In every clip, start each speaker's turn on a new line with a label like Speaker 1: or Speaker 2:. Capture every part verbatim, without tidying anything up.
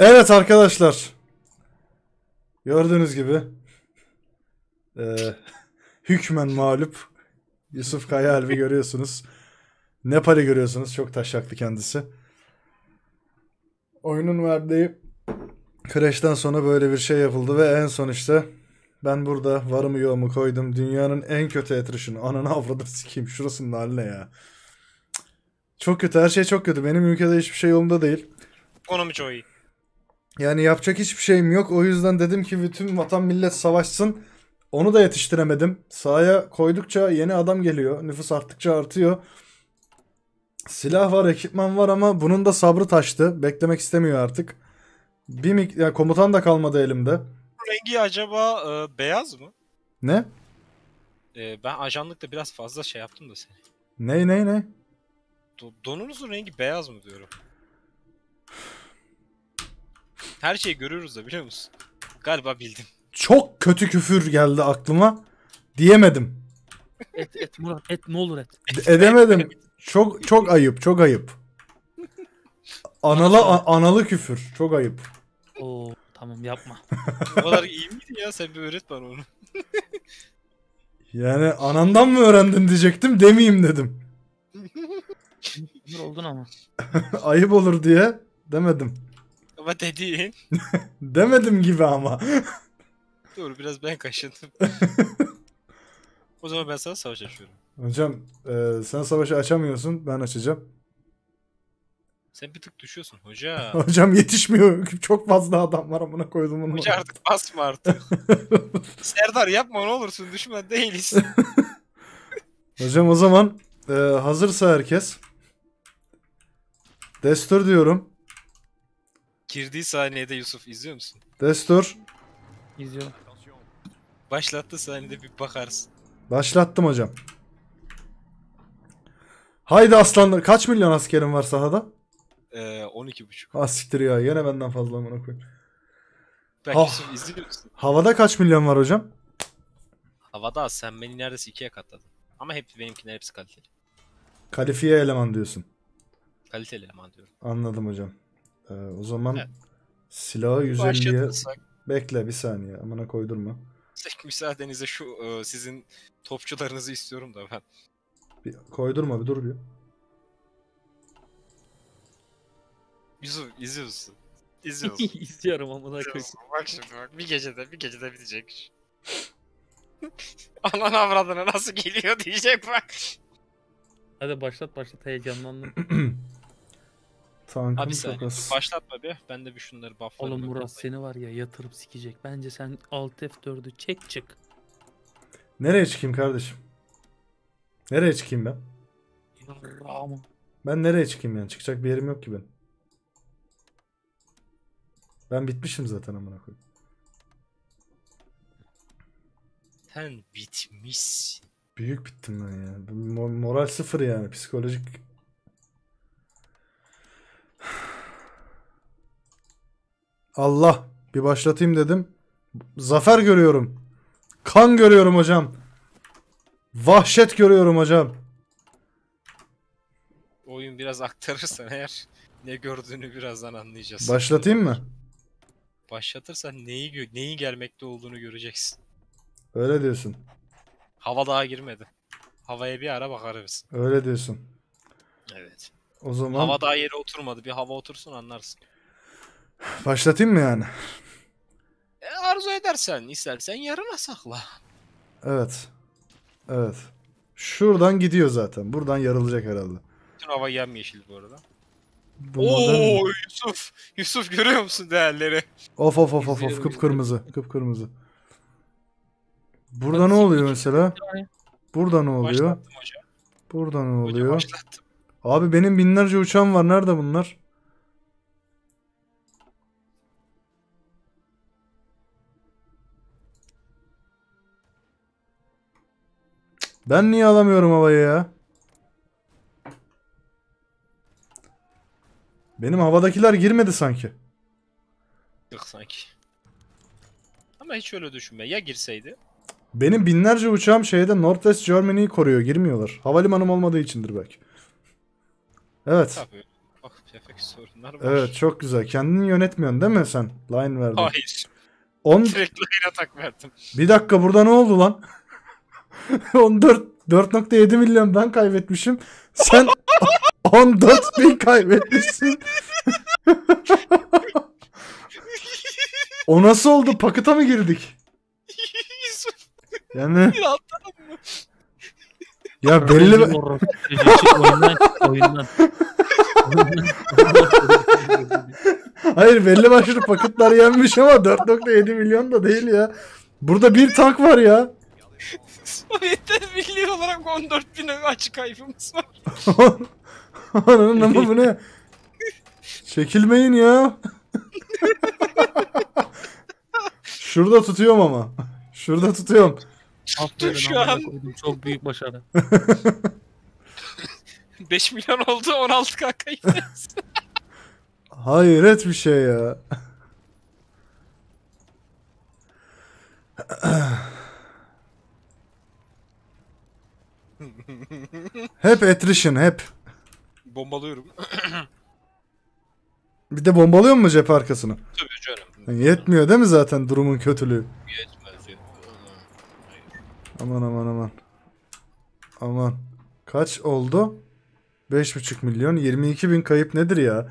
Speaker 1: Evet arkadaşlar. Gördüğünüz gibi e, hükmen mağlup Yusuf Kayaalp'i görüyorsunuz. Nepal'i görüyorsunuz. Çok taşaklı kendisi. Oyunun verdiği crash'ten sonra böyle bir şey yapıldı ve en son işte ben burada varımı yoğumu koydum. Dünyanın en kötü attrition'ı. Ananı avradı sikeyim. Şurasının haline ya. Çok kötü. Her şey çok kötü. Benim ülkede hiçbir şey yolunda değil.
Speaker 2: Ekonomi çok iyi.
Speaker 1: Yani yapacak hiçbir şeyim yok. O yüzden dedim ki bütün vatan millet savaşsın. Onu da yetiştiremedim. Sahaya koydukça yeni adam geliyor. Nüfus arttıkça artıyor. Silah var, ekipman var ama bunun da sabrı taştı. Beklemek istemiyor artık. Bir mik yani komutan da kalmadı elimde.
Speaker 2: Rengi acaba e, beyaz mı?
Speaker 1: Ne?
Speaker 2: E, ben ajanlıkta biraz fazla şey yaptım da seni.
Speaker 1: Ney ney ney?
Speaker 2: Do donunuzun rengi beyaz mı diyorum. Her şeyi görüyoruz da biliyor musun? Galiba bildim.
Speaker 1: Çok kötü küfür geldi aklıma. Diyemedim.
Speaker 3: Et et Murat et ne olur et.
Speaker 1: D- Edemedim. Çok çok ayıp, çok ayıp. Analı a- analı küfür. Çok ayıp.
Speaker 3: Oo tamam yapma.
Speaker 2: O kadar iyi miydi ya? Sen bir öğret bana onu.
Speaker 1: Yani anandan mı öğrendin diyecektim, demeyeyim dedim.
Speaker 3: Dur oldun ama.
Speaker 1: Ayıp olur diye demedim.
Speaker 2: Ama dediğin.
Speaker 1: Demedim gibi ama.
Speaker 2: Doğru, biraz ben kaşındım. O zaman ben sana savaş açıyorum.
Speaker 1: Hocam e, sen savaşı açamıyorsun, ben açacağım.
Speaker 2: Sen bir tık düşüyorsun hoca.
Speaker 1: Hocam yetişmiyor. Çok fazla adam var, amına koydum bunu.
Speaker 2: Hoca artık basma artık. Serdar yapma ne olursun, düşman değiliz.
Speaker 1: Hocam o zaman e, hazırsa herkes. Destur diyorum.
Speaker 2: Girdiği saniyede Yusuf izliyor musun?
Speaker 1: Destur.
Speaker 3: İzliyorum.
Speaker 2: Başlattığı saniyede bir bakarsın.
Speaker 1: Başlattım hocam. Haydi aslanlar. Kaç milyon askerim var sahada?
Speaker 2: Ee, on iki buçuk.
Speaker 1: Ah siktir ya. Yine benden fazla, amına koyayım.
Speaker 2: Bak
Speaker 1: Ah.
Speaker 2: Yusuf izliyor musun?
Speaker 1: Havada kaç milyon var hocam?
Speaker 2: Havada sen beni neredeyse ikiye katladın. Ama hep benimkiler hepsi kaliteli.
Speaker 1: Kalifiye eleman diyorsun.
Speaker 2: Kaliteli eleman diyorum.
Speaker 1: Anladım hocam. Ee, o zaman
Speaker 2: Evet.
Speaker 1: silahı yüz elliye...
Speaker 2: Başlatırsak
Speaker 1: Bekle bir saniye. Amına koydurma.
Speaker 2: tek müsaadenizle şu e, sizin topçularınızı istiyorum da ben.
Speaker 1: Bir koydurma, bir dur bir.
Speaker 2: Yusuf izliyor musun? İzliyorsun.
Speaker 3: İzliyorum amına koyayım.
Speaker 2: İzliyorsun. Bak şimdi bak, bir gecede bir gecede bitecek. Anan avradına nasıl geliyor diyecek bak.
Speaker 3: Hadi başlat başlat heyecanlandım.
Speaker 1: Tankım
Speaker 2: Abi
Speaker 1: çok
Speaker 2: saniye
Speaker 1: az.
Speaker 2: dur, başlatma bir. Ben de bir şunları bufflarım.
Speaker 3: Oğlum Murat seni var ya yatırıp sikecek. Bence sen Alt F dördü çek çık.
Speaker 1: Nereye çıkayım kardeşim? Nereye çıkayım ben?
Speaker 3: Yarrağımı.
Speaker 1: Ben nereye çıkayım yani? Çıkacak bir yerim yok ki ben. Ben bitmişim zaten, amına koyayım.
Speaker 2: Sen bitmişsin.
Speaker 1: Büyük bittim ben ya. Bu mo- Moral sıfır yani. Psikolojik. Allah. Bir başlatayım dedim. Zafer görüyorum. Kan görüyorum hocam. Vahşet görüyorum hocam.
Speaker 2: Oyun biraz aktarırsan eğer ne gördüğünü birazdan anlayacağız.
Speaker 1: Başlatayım mı?
Speaker 2: Başlatırsan neyi gö- neyi gelmekte olduğunu göreceksin.
Speaker 1: Öyle diyorsun.
Speaker 2: Hava daha girmedi. Havaya bir ara bakarız.
Speaker 1: Öyle diyorsun.
Speaker 2: Evet.
Speaker 1: O zaman
Speaker 2: Hava daha yere oturmadı. Bir hava otursun anlarsın.
Speaker 1: başlatayım mı yani?
Speaker 2: E, arzu edersen, istersen yarına sakla.
Speaker 1: Evet. Evet. Şuradan gidiyor zaten. Buradan yarılacak herhalde.
Speaker 2: Bütün hava yemyeşil bu arada.
Speaker 1: Bu modern-
Speaker 2: Oo Yusuf. Yusuf görüyor musun değerleri?
Speaker 1: Of of of of of
Speaker 3: İzliyorum,
Speaker 1: kıpkırmızı. Kıpkırmızı. Burada
Speaker 3: Hadi
Speaker 1: ne
Speaker 3: siktir
Speaker 1: oluyor
Speaker 3: git.
Speaker 1: mesela?
Speaker 3: Yani
Speaker 1: Burada ne oluyor?
Speaker 2: Başlattım hocam.
Speaker 1: Burada ne
Speaker 2: Hocam
Speaker 1: oluyor?
Speaker 2: başlattım.
Speaker 1: Abi benim binlerce uçağım var. Nerede bunlar? Ben niye alamıyorum havayı ya? Benim havadakiler girmedi sanki.
Speaker 2: Yok sanki. Ama hiç öyle düşünme. Ya girseydi?
Speaker 1: Benim binlerce uçağım şeyde Northwest Germany'yi koruyor. Girmiyorlar. Havalimanım olmadığı içindir belki. Evet.
Speaker 2: Tabii. ufak tefek sorunlar var.
Speaker 1: Evet çok güzel. Kendini yönetmiyorsun değil mi sen? Line verdin.
Speaker 2: Hayır.
Speaker 1: On...
Speaker 2: Direkt line atak verdim.
Speaker 1: Bir dakika burada ne oldu lan? on dört dört nokta yedi milyon ben kaybetmişim. Sen on dört bin kaybetmişsin. O nasıl oldu? Pakıta mı girdik?
Speaker 2: Yusuf
Speaker 1: Yani
Speaker 2: bir alttan mı?
Speaker 1: ya belli
Speaker 3: Rezil orospu çocuğu. Çık oyundan çık oyundan. Oyundan çık.
Speaker 1: hayır belli başlı paketler yenmiş ama dört nokta yedi milyon da değil ya. Burada bir tank var ya.
Speaker 2: Sovyetler Birliği olarak on dört bin açık kaybımız var.
Speaker 1: Ananın ama bu ne? Çekilmeyin ya. Şurada tutuyorum ama. Şurada tutuyorum.
Speaker 3: Aferin
Speaker 2: Şu
Speaker 3: amına
Speaker 2: an-
Speaker 3: koydum. Çok büyük başarı.
Speaker 2: beş milyon oldu on altı K kaybımız.
Speaker 1: Hayret bir şey ya. Hep attrition hep.
Speaker 2: Bombalıyorum.
Speaker 1: Bir de bombalıyor mu cephe arkasını?
Speaker 2: Tabii canım.
Speaker 1: Yani yetmiyor değil mi zaten durumun kötülüğü?
Speaker 2: Yetmez yetmez. Hayır.
Speaker 1: Aman aman aman. Aman. Kaç oldu? beş buçuk milyon. yirmi iki bin kayıp nedir ya?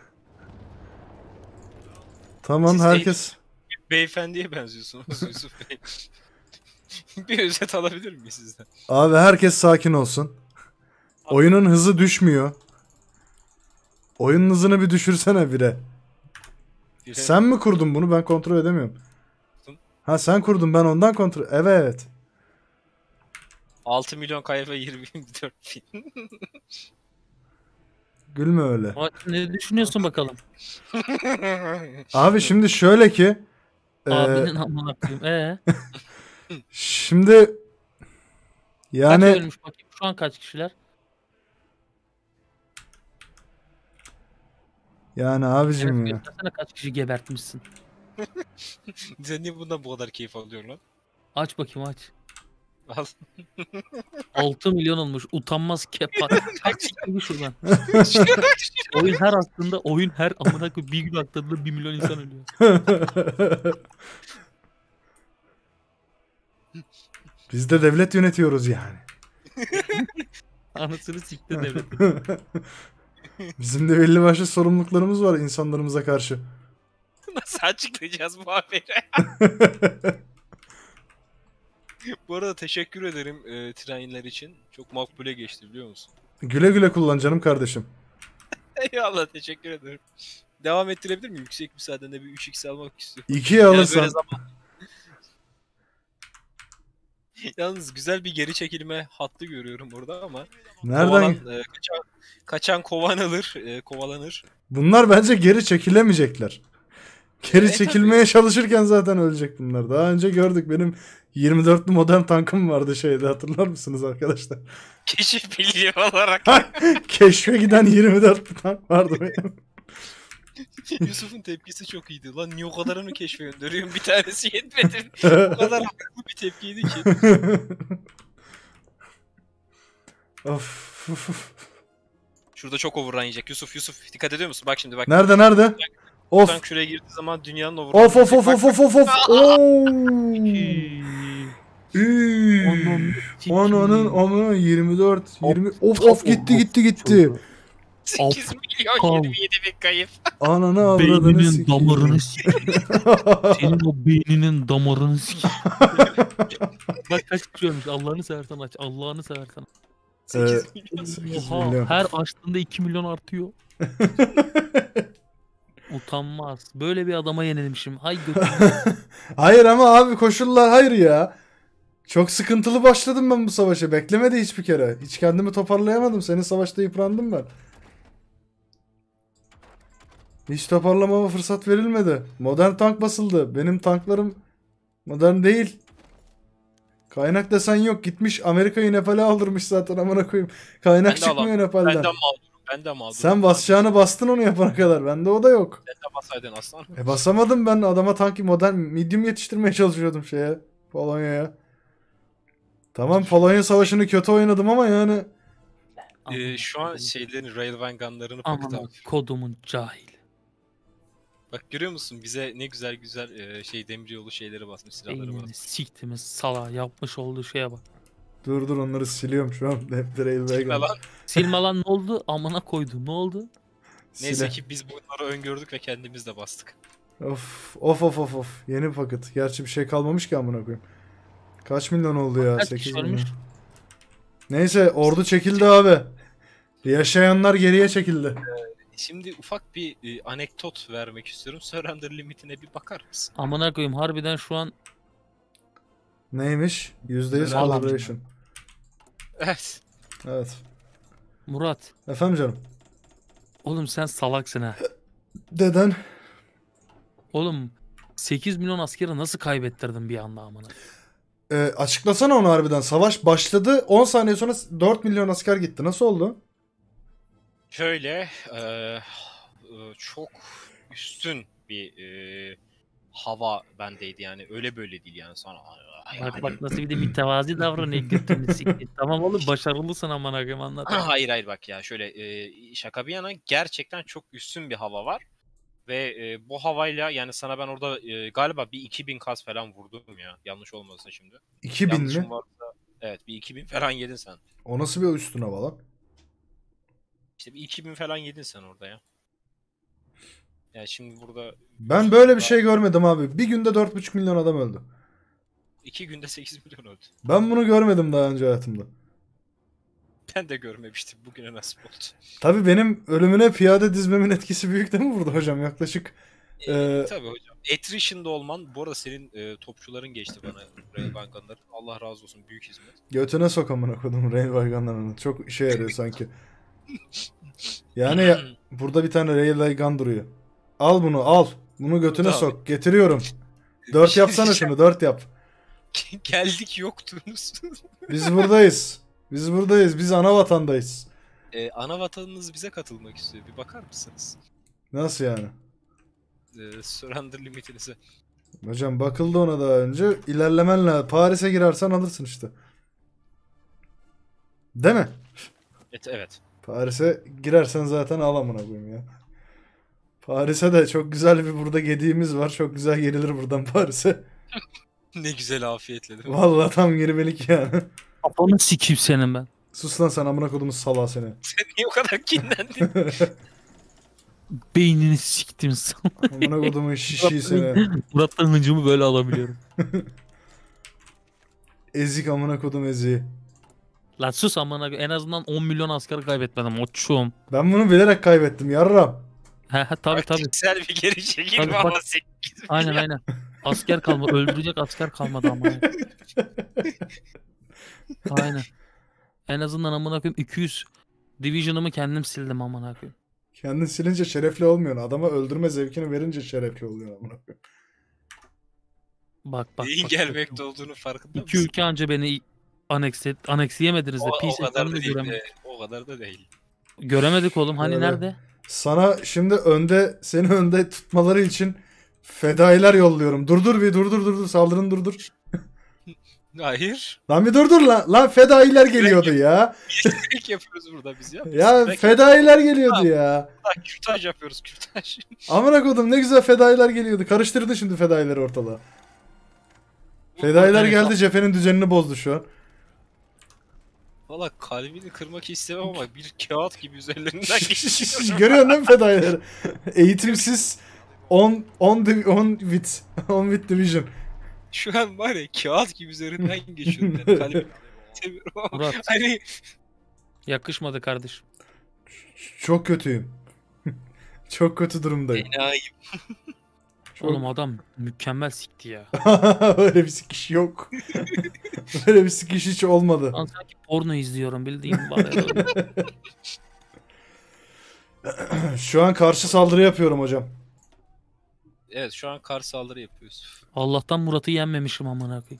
Speaker 1: Tamam
Speaker 2: Siz
Speaker 1: herkes.
Speaker 2: Beyefendiye benziyorsunuz Yusuf Bey. Bir özet alabilir miyim sizden?
Speaker 1: Abi herkes sakin olsun. Oyunun hızı düşmüyor. Oyunun hızını bir düşürsene bire.
Speaker 2: Bir
Speaker 1: Sen mi kurdun bunu? Ben kontrol edemiyorum. Ha sen kurdun ben ondan kontrol. Evet.
Speaker 2: altı milyon kayıp ve yirmi dört bin.
Speaker 1: Gülme öyle.
Speaker 3: Ama ne düşünüyorsun bakalım?
Speaker 1: Abi şimdi şöyle ki. e,
Speaker 3: Abinin amına koyayım. Ee,
Speaker 1: şimdi
Speaker 3: kaç
Speaker 1: yani
Speaker 3: ölmüş bakayım? Şu an kaç kişiler?
Speaker 1: yani abicim
Speaker 3: Evet,
Speaker 1: ya.
Speaker 3: göstersene kaç kişi gebertmişsin.
Speaker 2: Sen niye bundan bu kadar keyif alıyorsun lan?
Speaker 3: Aç bakayım aç.
Speaker 2: Al.
Speaker 3: altı milyon olmuş. Utanmaz kepa. Kaç çıktı şuradan. Oyun her aslında oyun her amına koyayım bir gün atladığında bir milyon insan ölüyor.
Speaker 1: Biz de devlet yönetiyoruz yani.
Speaker 3: Anasını sikti devlet.
Speaker 1: Bizim de belli başlı sorumluluklarımız var insanlarımıza karşı.
Speaker 2: Nasıl açıklayacağız bu haberi? Bu arada teşekkür ederim e, treinler için. Çok makbule geçti biliyor musun?
Speaker 1: Güle güle kullan canım kardeşim.
Speaker 2: Eyvallah teşekkür ederim. Devam ettirebilir miyim? Yüksek müsaadenle bir üç x almak istiyorum.
Speaker 1: İkiye
Speaker 2: Yani
Speaker 1: alırsan.
Speaker 2: böyle zaman- Yalnız güzel bir geri çekilme hattı görüyorum burada ama
Speaker 1: Nereden?
Speaker 2: kovalan, e, kaçan, kaçan kovan e, kovalanır.
Speaker 1: Bunlar bence geri çekilemeyecekler. Geri
Speaker 2: E,
Speaker 1: çekilmeye çalışırken zaten ölecek bunlar. Daha önce gördük benim yirmi dörtlü modern tankım vardı şeyde hatırlar mısınız arkadaşlar?
Speaker 2: Keşif bilgi olarak
Speaker 1: Keşfe giden yirmi dörtlü tank vardı benim.
Speaker 2: Yusuf'un tepkisi çok iyiydi. Lan niye o kadarını keşfe gönderiyorum? Bir tanesi yetmedi. O kadar haklı bir tepkiydi ki.
Speaker 1: Of.
Speaker 2: Şurada çok overrun yiyecek. Yusuf Yusuf dikkat ediyor musun? Bak şimdi bak.
Speaker 1: Nerede nerede? Of.
Speaker 2: Tank şuraya girdiği zaman dünyanın overrun
Speaker 1: Of of of of of of of. Oo.
Speaker 3: Ananı sikeyim.
Speaker 1: Ananın amına yirmi dört yirmi of
Speaker 3: Of,
Speaker 1: of gitti gitti gitti.
Speaker 2: sekiz milyon
Speaker 3: Aptal.
Speaker 2: yirmi yedi bin kayıp.
Speaker 1: Ananı avradını
Speaker 3: Beyninin
Speaker 1: sikeyim.
Speaker 3: damarını sikeyim. Senin o beyninin damarını sikeyim. Bak kaç kişi ölmüş. Allah'ını seversen aç. Allah'ını seversen.
Speaker 2: sekiz milyon.
Speaker 1: sekiz
Speaker 3: Oha,
Speaker 1: milyon.
Speaker 3: her açtığında iki milyon artıyor. Utanmaz. Böyle bir adama yenilmişim. Hay götürme.
Speaker 1: Hayır ama abi koşullar hayır ya. Çok sıkıntılı başladım ben bu savaşa. Beklemedi hiçbir kere. Hiç kendimi toparlayamadım. Senin savaşta yıprandım ben. Hiç toparlamama fırsat verilmedi. Modern tank basıldı. Benim tanklarım modern değil. Kaynak desen yok. Gitmiş Amerika'yı Nepal'e aldırmış zaten amına koyayım. Kaynak
Speaker 2: Ben de
Speaker 1: çıkmıyor
Speaker 2: alamam.
Speaker 1: Nepal'den.
Speaker 2: Ben de mağdurum. Ben de mağdurum.
Speaker 1: Sen basacağını bastın onu yapana kadar. Bende o da yok.
Speaker 2: Sen de basaydın aslan.
Speaker 1: E basamadım ben. Adama tank modern medium yetiştirmeye çalışıyordum şeye. Polonya'ya. Tamam Polonya savaşını kötü oynadım ama yani
Speaker 2: e, şu an şeylerin Railgun gunlarını
Speaker 3: Aman
Speaker 2: pakıt abi.
Speaker 3: kodumun cahil.
Speaker 2: Bak görüyor musun? Bize ne güzel güzel e, şey demiryolu şeyleri basmış, silahları
Speaker 3: Beynini
Speaker 2: basmış.
Speaker 3: siktimiz sala yapmış olduğu şeye bak.
Speaker 1: Dur dur onları siliyorum şu an. Hep Railway
Speaker 2: Silme lan.
Speaker 3: Silme lan ne oldu? Amına koydu. Ne oldu?
Speaker 2: Neyse ki biz bunları öngördük ve kendimiz de bastık.
Speaker 1: Of of of of of. Yeni bir paket. Gerçi bir şey kalmamış ki amına koyayım. Kaç milyon oldu ya?
Speaker 3: Kaç
Speaker 1: sekiz
Speaker 3: kişi
Speaker 1: milyon.
Speaker 3: ölmüş?
Speaker 1: Neyse ordu çekildi abi. Yaşayanlar geriye çekildi.
Speaker 2: Şimdi ufak bir e, anekdot vermek istiyorum. Surrender limitine bir bakar mısın?
Speaker 3: Amına koyayım harbiden şu an
Speaker 1: Neymiş? yüzde yüz
Speaker 3: Vallahi
Speaker 1: collaboration.
Speaker 2: Evet.
Speaker 1: Evet.
Speaker 3: Murat.
Speaker 1: Efendim canım.
Speaker 3: Oğlum sen salaksın ha.
Speaker 1: Deden.
Speaker 3: Oğlum sekiz milyon askeri nasıl kaybettirdin bir anda amına?
Speaker 1: E, açıklasana onu harbiden. Savaş başladı. on saniye sonra dört milyon asker gitti. Nasıl oldu?
Speaker 2: Şöyle e, e, çok üstün bir e, hava bendeydi yani, öyle böyle değil yani sonra.
Speaker 3: Bak bak nasıl bir de mütevazi davranıyor götünü siktir. Tamam oğlum başarılısın amına koyayım anlat.
Speaker 2: Hayır hayır bak ya şöyle e, şaka bir yana gerçekten çok üstün bir hava var. Ve e, bu havayla yani sana ben orada e, galiba bir iki bin kas falan vurdum ya. Yanlış olmasın şimdi.
Speaker 1: iki bin
Speaker 2: Yanlışım
Speaker 1: mi?
Speaker 2: varsa evet bir iki bin falan yedin sen.
Speaker 1: O nasıl bir üstün hava lan?
Speaker 2: İşte bir iki bin falan yedin sen orada ya. Yani şimdi burada
Speaker 1: Ben böyle bir şey görmedim abi. Bir günde dört buçuk milyon adam öldü.
Speaker 2: iki günde sekiz milyon öldü.
Speaker 1: Ben bunu görmedim daha önce hayatımda.
Speaker 2: Ben de görmemiştim, bugüne nasip oldu.
Speaker 1: Tabii benim ölümüne piyade dizmemin etkisi büyük değil mi burada hocam? Yaklaşık
Speaker 2: Ee,
Speaker 1: Ee,
Speaker 2: tabii hocam. Attrition'da olman, bu arada senin e, topçuların geçti bana Railgun gunları. Allah razı olsun, büyük hizmet.
Speaker 1: götüne sok amına kodum Railway Gun'larını. Çok işe yarıyor sanki. Yani ya, burada bir tane Railway Gun duruyor. Al bunu al. Bunu götüne
Speaker 2: Tamam.
Speaker 1: sok. Getiriyorum. Dört
Speaker 2: şey
Speaker 1: yapsana şunu dört yap.
Speaker 2: Geldik yoktunuz.
Speaker 1: Biz buradayız. Biz buradayız. Biz ana vatandayız.
Speaker 2: e, ana vatanınız bize katılmak istiyor. Bir bakar mısınız?
Speaker 1: Nasıl yani?
Speaker 2: E, surrender limitinize.
Speaker 1: Hocam bakıldı ona daha önce. İlerlemen lazım. Paris'e girersen alırsın işte. Değil mi?
Speaker 2: Evet, evet.
Speaker 1: Paris'e girersen zaten al amına koyayım ya. Paris'e de çok güzel bir burada gediğimiz var. Çok güzel gelilir buradan Paris'e.
Speaker 2: Ne güzel afiyetle değil mi?
Speaker 1: Vallahi tam girmelik yani.
Speaker 3: Kafanı sikeyim senin ben.
Speaker 1: Sus lan sen amına kodumun salağı seni.
Speaker 2: Sen niye o kadar kinlendin?
Speaker 3: Beynini siktim sana.
Speaker 1: Amına kodumun şişiği seni.
Speaker 3: Murat'tan hıncımı böyle alabiliyorum.
Speaker 1: Ezik amına kodum eziği.
Speaker 3: Lan sus amına koyayım. En azından on milyon asker kaybetmedim oçum.
Speaker 1: Ben bunu bilerek kaybettim yarram.
Speaker 3: He he tabi tabi.
Speaker 2: Taktiksel bir geri çekilme
Speaker 3: Tabii,
Speaker 2: ama
Speaker 3: bak.
Speaker 2: sekiz
Speaker 3: Aynen
Speaker 2: milyon.
Speaker 3: aynen. Asker kalmadı. Öldürecek asker kalmadı ama. Aynen. En azından amına koyayım iki yüz division'ımı kendim sildim amına koyayım.
Speaker 1: Kendin silince şerefli olmuyorsun. Adama öldürme zevkini verince şerefli oluyor amına koyayım.
Speaker 3: Bak bak.
Speaker 2: Neyin
Speaker 3: bak.
Speaker 2: gelmekte olduğunu farkında
Speaker 3: İki
Speaker 2: mısın?
Speaker 3: ülke anca beni aneks et, aneksiyemediniz de.
Speaker 2: O, o
Speaker 3: Peace
Speaker 2: kadar da
Speaker 3: ekranını
Speaker 2: değil.
Speaker 3: göremedik.
Speaker 2: de, O kadar da değil.
Speaker 3: Göremedik oğlum. Hani
Speaker 1: Öyle.
Speaker 3: nerede?
Speaker 1: Sana şimdi önde seni önde tutmaları için fedailer yolluyorum. Durdur bir durdur durdur saldırın durdur.
Speaker 2: Hayır.
Speaker 1: Lan bir durdur lan. Lan fedailer geliyordu ya.
Speaker 2: Strike yapıyoruz burada biz ya.
Speaker 1: Ya
Speaker 2: Strike
Speaker 1: fedailer geliyordu ya.
Speaker 2: yapıyoruz. Kürtaj yapıyoruz, kürtaj.
Speaker 1: Amına kodum ne güzel fedailer geliyordu. Karıştırdı şimdi fedaileri ortalığa. Fedailer geldi cephenin düzenini bozdu şu an.
Speaker 2: Valla kalbini kırmak istemem ama bir kağıt gibi üzerlerinden geçiyor.
Speaker 1: Görüyorsun değil mi fedaileri? Eğitimsiz on on on bit on bit division.
Speaker 2: Şu an var ya kağıt gibi üzerinden geçiyorum. Yani kalbimi seviyorum ama
Speaker 3: Murat.
Speaker 2: hani
Speaker 3: Yakışmadı kardeşim.
Speaker 1: Çok kötüyüm. Çok kötü durumdayım.
Speaker 2: enayi.
Speaker 1: Çok-
Speaker 3: Oğlum adam mükemmel sikti ya.
Speaker 1: Öyle bir sikiş yok. Öyle bir sikiş hiç olmadı.
Speaker 3: Lan sanki porno izliyorum bildiğin var ya.
Speaker 1: Şu an karşı saldırı yapıyorum hocam.
Speaker 2: Evet şu an kar saldırı yapıyoruz.
Speaker 3: Allah'tan Murat'ı yenmemişim amına koyayım.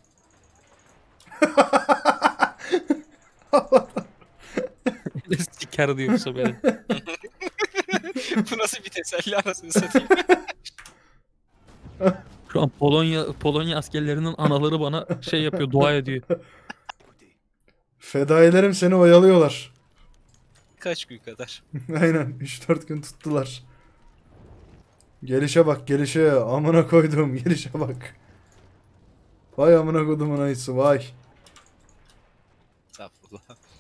Speaker 3: Siker diyorsa beni.
Speaker 2: Bu nasıl bir teselli anasını satayım.
Speaker 3: Şu an Polonya Polonya askerlerinin anaları bana şey yapıyor, dua ediyor.
Speaker 1: Fedailerim seni oyalıyorlar.
Speaker 2: birkaç gün kadar.
Speaker 1: Aynen üç dört gün tuttular. Gelişe bak gelişe. Amına koyduğum gelişe bak. Vay amına koyduğumun ayısı vay.
Speaker 2: Estağfurullah.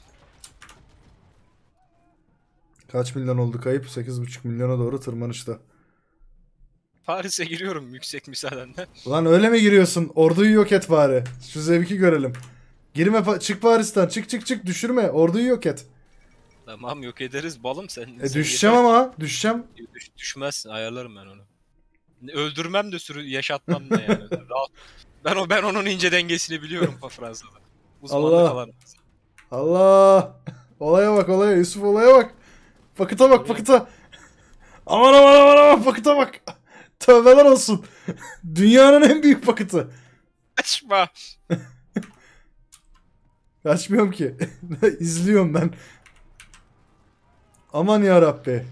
Speaker 1: Kaç milyon oldu kayıp? sekiz buçuk milyona doğru tırmanışta.
Speaker 2: Paris'e giriyorum yüksek müsaadenle.
Speaker 1: Lan öyle mi giriyorsun? Orduyu yok et bari. Şu zevki görelim. Girme pa- çık Paris'ten. Çık çık çık düşürme. Orduyu yok et.
Speaker 2: Tamam yok ederiz balım sen.
Speaker 1: E
Speaker 2: sen
Speaker 1: düşeceğim
Speaker 2: yeter-
Speaker 1: ama. Düşeceğim.
Speaker 2: Düş, düşmezsin ayarlarım ben onu. Öldürmem de sürü yaşatmam da yani. Rahat. Ben o ben onun ince dengesini biliyorum pa Fransa'da. Uzmanlık
Speaker 1: Allah.
Speaker 2: alanı.
Speaker 1: Allah. Olaya bak olaya. Yusuf olaya bak. Pakıta bak pakıta. Aman aman aman aman pakıta bak. Tövbeler olsun. Dünyanın en büyük pakıtı.
Speaker 2: Açma.
Speaker 1: Kaçmıyorum ki. İzliyorum ben. Aman ya Rabbi.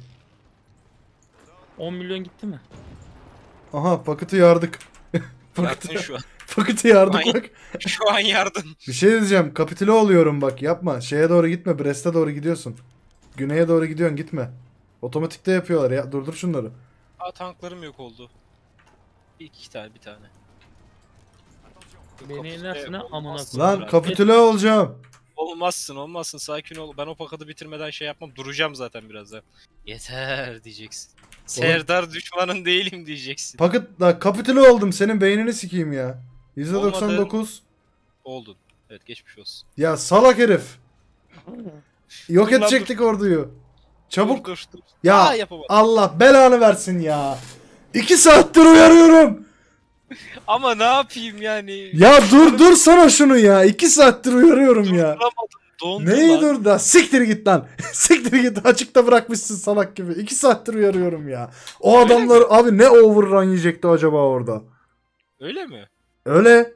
Speaker 3: on milyon gitti mi?
Speaker 1: Aha pakıtı yardık.
Speaker 2: Yardın
Speaker 1: pakıtı,
Speaker 2: şu an.
Speaker 1: pakıtı yardık
Speaker 2: Ay.
Speaker 1: bak.
Speaker 2: Şu an yardın.
Speaker 1: Bir şey diyeceğim. Kapitüle oluyorum bak. Yapma. Şeye doğru gitme. Brest'e doğru gidiyorsun. Güneye doğru gidiyorsun. Gitme. Otomatikte yapıyorlar ya. Durdur şunları.
Speaker 2: Aa tanklarım yok oldu. Bir iki tane bir tane.
Speaker 3: Beni
Speaker 2: Kapısı-
Speaker 3: inersine
Speaker 2: olmaz.
Speaker 3: amına koyayım.
Speaker 1: Lan
Speaker 3: Bırak.
Speaker 1: kapitüle olacağım.
Speaker 2: Olmazsın olmazsın sakin ol. Ben o paketi bitirmeden şey yapmam. Duracağım zaten birazdan. Yeter diyeceksin. Serdar düşmanın değilim diyeceksin.
Speaker 1: Pakıt da kapitüle oldum. Senin beynini sikeyim ya. yüzde doksan dokuz.
Speaker 2: Oldun. Evet geçmiş olsun.
Speaker 1: Ya salak herif. Yok
Speaker 2: Dur lan,
Speaker 1: edecektik orduyu. Çabuk.
Speaker 2: Dur, dur, dur.
Speaker 1: Ya
Speaker 2: Aa, yapamadım.
Speaker 1: Allah belanı versin ya. İki saattir uyarıyorum.
Speaker 2: Ama ne yapayım yani?
Speaker 1: Ya dur dur sana şunu ya. İki saattir uyarıyorum ya.
Speaker 2: Durduramadım. Dondu
Speaker 1: Neyi
Speaker 2: lan.
Speaker 1: dur da siktir git lan. Siktir git açıkta bırakmışsın salak gibi. İki saattir uyarıyorum ya. O
Speaker 2: Öyle
Speaker 1: adamlar abi ne overrun yiyecekti acaba orada?
Speaker 2: Öyle mi?
Speaker 1: Öyle.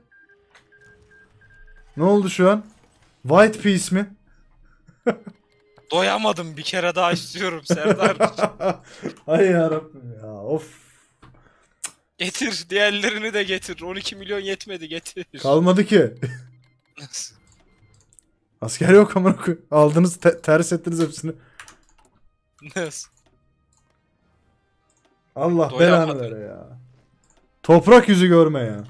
Speaker 1: Ne oldu şu an? White Peace mi?
Speaker 2: Doyamadım bir kere daha istiyorum Serdar.
Speaker 1: Ay yarabbim ya of.
Speaker 2: Getir diğerlerini de getir. on iki milyon yetmedi getir.
Speaker 1: Kalmadı ki. Asker yok amına koyayım. Aldınız te- ters ettiniz hepsini.
Speaker 2: Nasıl?
Speaker 1: Allah
Speaker 2: Doyamadım.
Speaker 1: belanı ver ya. Toprak yüzü görme ya.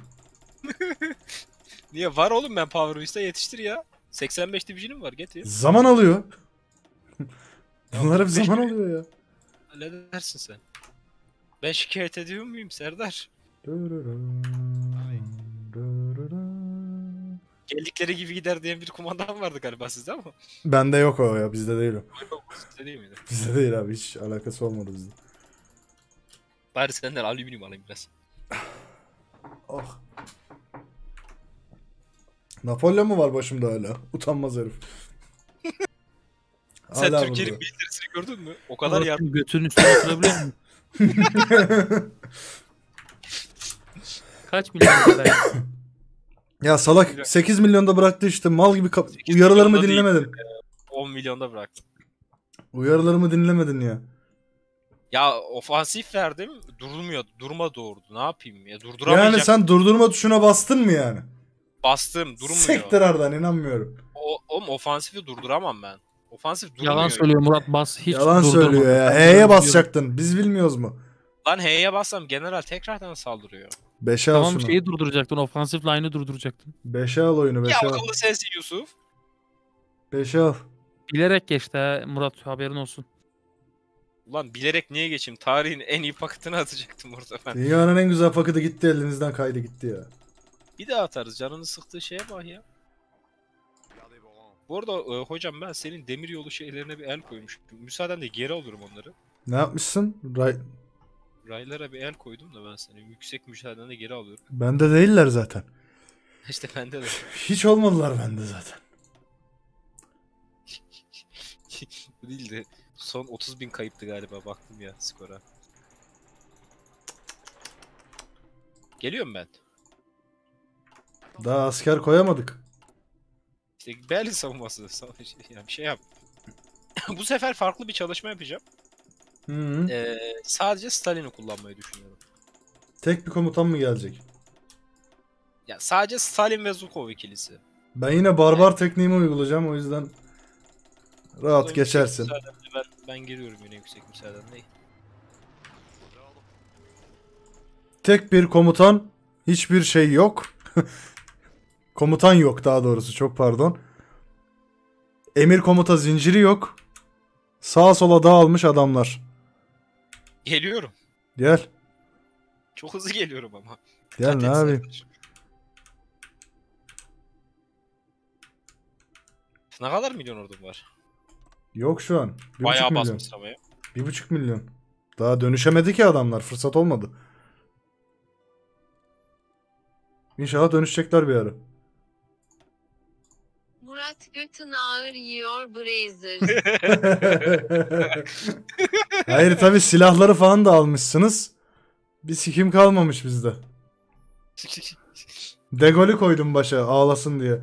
Speaker 2: Niye var oğlum ben Power Use'da yetiştir ya. seksen beş division'ım var getir.
Speaker 1: Zaman alıyor. Bunlar hep
Speaker 2: beş
Speaker 1: zaman
Speaker 2: milyon.
Speaker 1: alıyor ya.
Speaker 2: Halledersin sen. Ben şikayet ediyor muyum Serdar? Geldikleri gibi gider diyen bir kumandan vardı galiba sizde ama.
Speaker 1: Bende yok o ya bizde değil o.
Speaker 2: Sizde değil miydi?
Speaker 1: Bizde değil abi hiç alakası olmadı bizde.
Speaker 2: Bari senden alüminyum alayım biraz.
Speaker 1: Oh. Napolyon mu var başımda hala? Utanmaz herif.
Speaker 2: Sen
Speaker 1: Hala
Speaker 2: Türkiye'nin
Speaker 1: burada.
Speaker 2: bildirisini gördün mü? O kadar yardım.
Speaker 3: Murat'ın götünün üstüne oturabiliyor musun? Kaç milyon kadar?
Speaker 1: Ya salak sekiz milyonda bıraktı işte mal gibi kap-
Speaker 2: sekiz
Speaker 1: uyarılarımı
Speaker 2: milyonda değil.
Speaker 1: dinlemedin.
Speaker 2: on milyonda bıraktım.
Speaker 1: Uyarılarımı dinlemedin ya.
Speaker 2: Ya ofansif verdim. Durmuyor. Durma doğurdu. Ne yapayım ya? Durduramayacağım.
Speaker 1: Yani sen durdurma tuşuna bastın mı yani?
Speaker 2: Bastım. Durmuyor.
Speaker 1: Sektir aradan inanmıyorum.
Speaker 2: O, oğlum ofansifi durduramam ben. Ofansif durmuyor.
Speaker 3: Yalan söylüyor Murat bas hiç
Speaker 1: Yalan
Speaker 3: durdurma.
Speaker 1: söylüyor ya.
Speaker 3: Ben
Speaker 1: H'ye
Speaker 3: durdurıyorum.
Speaker 1: basacaktın. Biz bilmiyoruz mu?
Speaker 2: Lan H'ye bassam general tekrardan saldırıyor.
Speaker 1: beşe al
Speaker 3: Tamam
Speaker 1: şunu.
Speaker 3: şeyi durduracaktın. Ofansif line'ı durduracaktın.
Speaker 1: beşe al oyunu
Speaker 2: Ya
Speaker 1: beşe al.
Speaker 2: akıllı sensin Yusuf.
Speaker 1: beşe al.
Speaker 3: Bilerek geçti ha Murat haberin olsun.
Speaker 2: Ulan bilerek niye geçeyim? Tarihin en iyi paketini atacaktım orada ben.
Speaker 1: Dünyanın en güzel paketi gitti elinizden kaydı gitti ya.
Speaker 2: Bir daha atarız. Canını sıktığı şeye bak ya. Bu arada e, hocam ben senin demiryolu şeylerine bir el koymuştum. Müsaadenle geri alıyorum onları.
Speaker 1: Ne yapmışsın? Ray...
Speaker 2: Raylara bir el koydum da ben senin yüksek müsaadenle geri alıyorum.
Speaker 1: Bende değiller zaten.
Speaker 2: İşte bende de.
Speaker 1: Hiç olmadılar bende zaten.
Speaker 2: Bu değildi. Son otuz bin kayıptı galiba baktım ya skora. Geliyorum ben.
Speaker 1: Daha asker koyamadık.
Speaker 2: İşte Berlin savunması. Yani bir şey yap. Bu sefer farklı bir çalışma yapacağım.
Speaker 1: Hı -hı.
Speaker 2: Ee, sadece Stalin'i kullanmayı düşünüyorum.
Speaker 1: Tek bir komutan mı gelecek?
Speaker 2: Ya sadece Stalin ve Zhukov ikilisi.
Speaker 1: Ben yine barbar tekniğimi uygulayacağım o yüzden Rahat
Speaker 2: Yüksek
Speaker 1: geçersin.
Speaker 2: müsaadenle Ben, ben geliyorum yine yüksek müsaadenle.
Speaker 1: Tek bir komutan, hiçbir şey yok. Komutan yok daha doğrusu, çok pardon. Emir komuta zinciri yok. Sağa sola dağılmış adamlar.
Speaker 2: Geliyorum.
Speaker 1: Gel.
Speaker 2: Çok hızlı geliyorum ama.
Speaker 1: Gel
Speaker 2: Dikkat
Speaker 1: ne
Speaker 2: et
Speaker 1: yapayım?
Speaker 2: Serdar. Ne kadar milyon ordum var?
Speaker 1: Yok şu an. Bir
Speaker 2: Bayağı
Speaker 1: buçuk milyon.
Speaker 2: basmış ama ya.
Speaker 1: Bir buçuk milyon. Daha dönüşemedi ki adamlar. Fırsat olmadı. İnşallah dönüşecekler bir ara.
Speaker 4: Murat götün ağır yiyor Brazer.
Speaker 1: Hayır tabi silahları falan da almışsınız. Bir sikim kalmamış bizde. Degol'ü koydum başa ağlasın diye.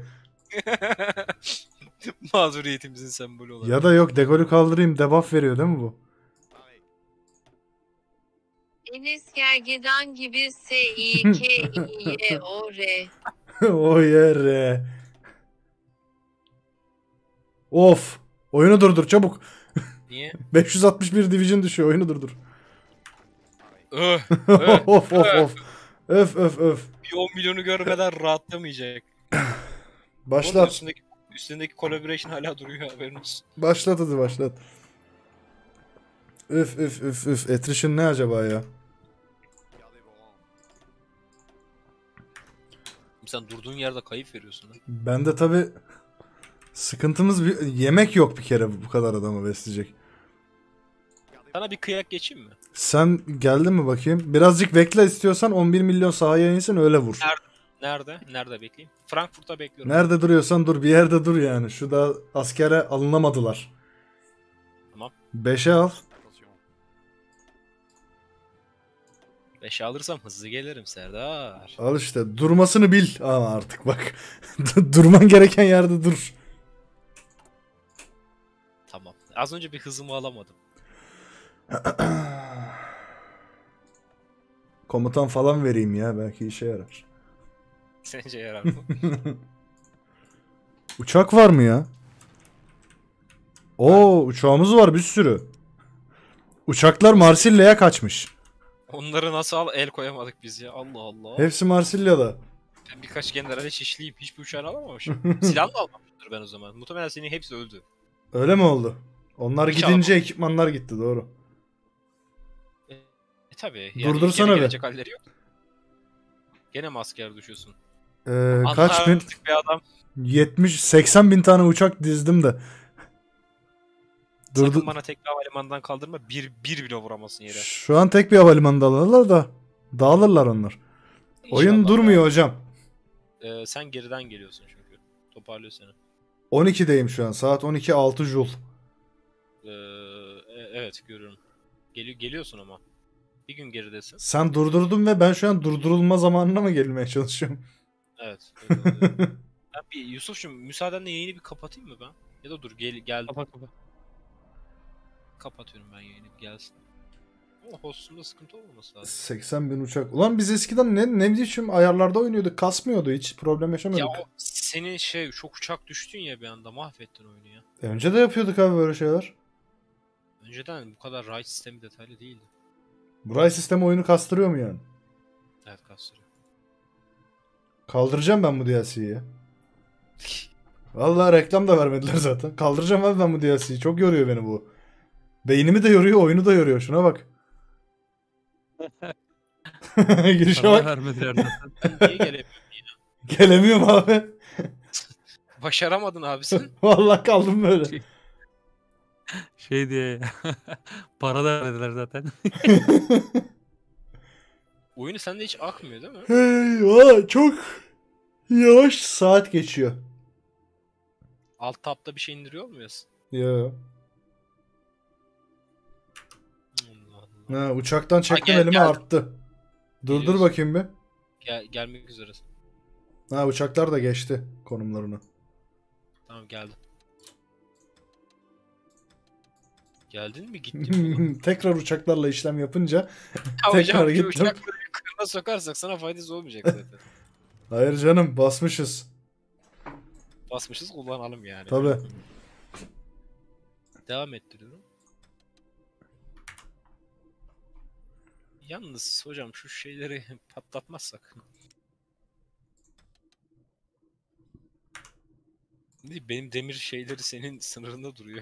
Speaker 2: Mazuriyetimizin sembolü olarak.
Speaker 1: Ya da yok, Degol'ü kaldırayım, debuff veriyor değil mi bu?
Speaker 4: Enes Gergedan gibi S İ K İ Y O R.
Speaker 1: O yere. Of. Oyunu durdur çabuk.
Speaker 2: Niye?
Speaker 1: beş yüz altmış bir division düşüyor, oyunu durdur.
Speaker 2: Öh, öh.
Speaker 1: Of of of. Öf öf öf.
Speaker 2: Bir on milyonu görmeden rahatlamayacak. Bu arada
Speaker 1: Başlat.
Speaker 2: Üstündeki, üstündeki collaboration hala duruyor, haberin olsun.
Speaker 1: Başlat hadi başlat. Üf üf üf üf. Attrition ne acaba ya?
Speaker 2: Sen durduğun yerde kayıp veriyorsun. Ha.
Speaker 1: Ben de tabi sıkıntımız bir yemek yok bir kere bu kadar adamı besleyecek.
Speaker 2: Sana bir kıyak geçeyim mi?
Speaker 1: Sen geldin mi bakayım? Birazcık bekle istiyorsan, on bir milyon sahaya insin öyle vur.
Speaker 2: Nerede? Nerede bekleyeyim? Frankfurt'ta bekliyorum.
Speaker 1: Nerede duruyorsan dur, bir yerde dur yani. Şu da askere alınamadılar.
Speaker 2: Tamam.
Speaker 1: beşe al.
Speaker 2: beşe alırsam hızlı gelirim Serdar.
Speaker 1: Al işte, durmasını bil ama artık bak. Durman gereken yerde dur.
Speaker 2: Tamam. Az önce bir hızımı alamadım.
Speaker 1: Komutan falan vereyim ya, belki işe yarar.
Speaker 2: Sence yarar mı?
Speaker 1: Uçak var mı ya? Oo, uçağımız var bir sürü. Uçaklar Marsilya'ya kaçmış.
Speaker 2: Onları nasıl al el koyamadık biz ya. Allah Allah.
Speaker 1: Hepsi Marsilya'da.
Speaker 2: Ben birkaç generale şişliyim. Hiçbir uçağını alamamışım. Silah da almamıştır ben o zaman. Muhtemelen senin hepsi öldü.
Speaker 1: Öyle mi oldu? Onlar
Speaker 2: Hiç
Speaker 1: gidince
Speaker 2: alamadım.
Speaker 1: ekipmanlar gitti, doğru.
Speaker 2: E tabi. Yani
Speaker 1: Durdursana
Speaker 2: geri
Speaker 1: be.
Speaker 2: gelecek halleri yok. Gene mi asker düşüyorsun?
Speaker 1: Ee, kaç bin?
Speaker 2: Anlardık bir adam.
Speaker 1: yetmiş seksen bin tane uçak dizdim de. Durdu.
Speaker 2: Sakın bana tek bir havalimanından kaldırma. Bir, bir bile vuramasın yere.
Speaker 1: Şu an tek bir havalimanındalar da dağılırlar onlar. Oyun
Speaker 2: İnşallah.
Speaker 1: durmuyor hocam.
Speaker 2: Ee, sen geriden geliyorsun çünkü. Toparlıyor seni.
Speaker 1: on ikideyim şu an. Saat on iki altı joule.
Speaker 2: Ee, e- evet görüyorum. Geli geliyorsun ama. Bir gün geridesin.
Speaker 1: Sen durdurdun ve ben şu an durdurulma zamanına mı gelmeye çalışıyorum?
Speaker 2: Evet. öyle oluyor. Ben bir Yusuf'cum müsaadenle yayını bir kapatayım mı ben? Ya da dur gel geldim.
Speaker 3: Kapa kapa.
Speaker 2: Kapatıyorum ben yayını bir gelsin. Ama hostunda sıkıntı olmaması lazım.
Speaker 1: seksen bin uçak. Ulan biz eskiden ne, ne biçim ayarlarda oynuyorduk. Kasmıyordu, hiç problem yaşamadık.
Speaker 2: Ya o senin şey çok uçak düştün ya bir anda mahvettin oyunu ya.
Speaker 1: E, önce de yapıyorduk abi böyle şeyler.
Speaker 2: Önceden bu kadar raid sistemi detaylı değildi.
Speaker 1: Buray sistemi oyunu kastırıyor mu yani?
Speaker 2: Evet kastırıyor.
Speaker 1: Kaldıracağım ben bu D L C'yi ya. Vallahi reklam da vermediler zaten. Kaldıracağım abi ben bu D L C'yi. Çok yoruyor beni bu. Beynimi de yoruyor, oyunu da yoruyor. Şuna bak. Girişe
Speaker 3: Para
Speaker 1: bak.
Speaker 3: vermediler zaten.
Speaker 2: Niye gelemiyorsun?
Speaker 1: Gelemiyorum abi.
Speaker 2: Başaramadın abi sen.
Speaker 1: Vallahi kaldım böyle.
Speaker 3: Şey diye. Para da vermediler zaten.
Speaker 2: Oyunu sende hiç akmıyor değil mi?
Speaker 1: Hey, valla çok yavaş saat geçiyor.
Speaker 2: Alt tabda bir şey indiriyor muyuz?
Speaker 1: Ya.
Speaker 2: Allah Allah.
Speaker 1: Ha, uçaktan çektim,
Speaker 2: gel-
Speaker 1: elime
Speaker 2: geldim.
Speaker 1: arttı. Durdur
Speaker 2: Geliyorsun.
Speaker 1: bakayım bir.
Speaker 2: Gel, gelmek üzeresin.
Speaker 1: Ha, uçaklar da geçti konumlarını.
Speaker 2: Tamam geldim. Geldin mi gittin mi?
Speaker 1: Tekrar uçaklarla işlem yapınca
Speaker 2: Ya
Speaker 1: tekrar
Speaker 2: hocam şu
Speaker 1: gittim.
Speaker 2: uçakları yukarına sokarsak sana faydası olmayacak zaten.
Speaker 1: Hayır canım, basmışız.
Speaker 2: Basmışız kullanalım yani.
Speaker 1: Tabii.
Speaker 2: Devam ettiriyorum. Yalnız hocam şu şeyleri patlatmazsak. Benim demir şeyleri senin sınırında duruyor.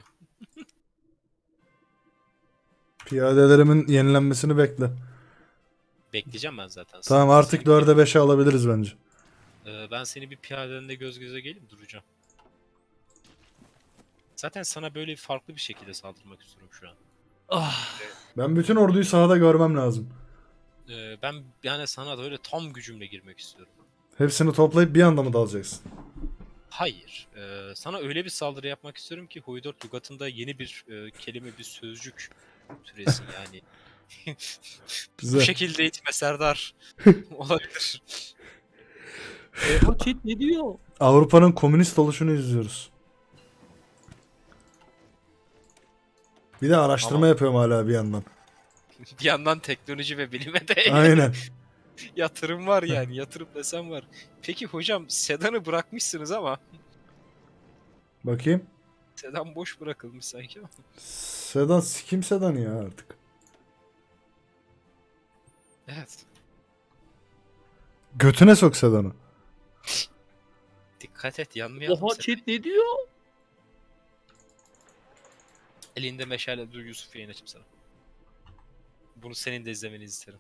Speaker 1: Piyadelerimin yenilenmesini bekle.
Speaker 2: Bekleyeceğim ben zaten.
Speaker 1: Tamam
Speaker 2: Sen-
Speaker 1: artık
Speaker 2: seni-
Speaker 1: dörde beşe alabiliriz bence.
Speaker 2: Ee, ben seni bir piyadelerinde göz göze gelip duracağım. Zaten sana böyle farklı bir şekilde saldırmak istiyorum şu an.
Speaker 3: Ah.
Speaker 1: Ben bütün orduyu sahada görmem lazım.
Speaker 2: Ee, ben yani sana da öyle tam gücümle girmek istiyorum.
Speaker 1: Hepsini toplayıp bir anda mı dalacaksın?
Speaker 2: Hayır. Ee, sana öyle bir saldırı yapmak istiyorum ki Huydort lügatında yeni bir e, kelime, bir sözcük türesin yani. Bu
Speaker 1: Güzel.
Speaker 2: şekilde itme Serdar. Olabilir.
Speaker 3: Oha chat ne diyor?
Speaker 1: Avrupa'nın komünist oluşunu izliyoruz. Bir de araştırma
Speaker 2: Ama-
Speaker 1: yapıyorum hala bir yandan.
Speaker 2: Bir yandan teknoloji ve bilime de
Speaker 1: Aynen.
Speaker 2: yatırım var yani. Yatırım desem var. Peki hocam sedanı bırakmışsınız ama
Speaker 1: Bakayım.
Speaker 2: sedan boş bırakılmış sanki ama.
Speaker 1: Sedan sikim sedan ya artık.
Speaker 2: Evet.
Speaker 1: Götüne sok sedanı.
Speaker 2: Dikkat et yanmayalım.
Speaker 3: Oha
Speaker 2: sedan.
Speaker 3: chat ne diyor?
Speaker 2: Elinde meşale dur Yusuf yayın açayım sana. Bunu senin de izlemeni isterim.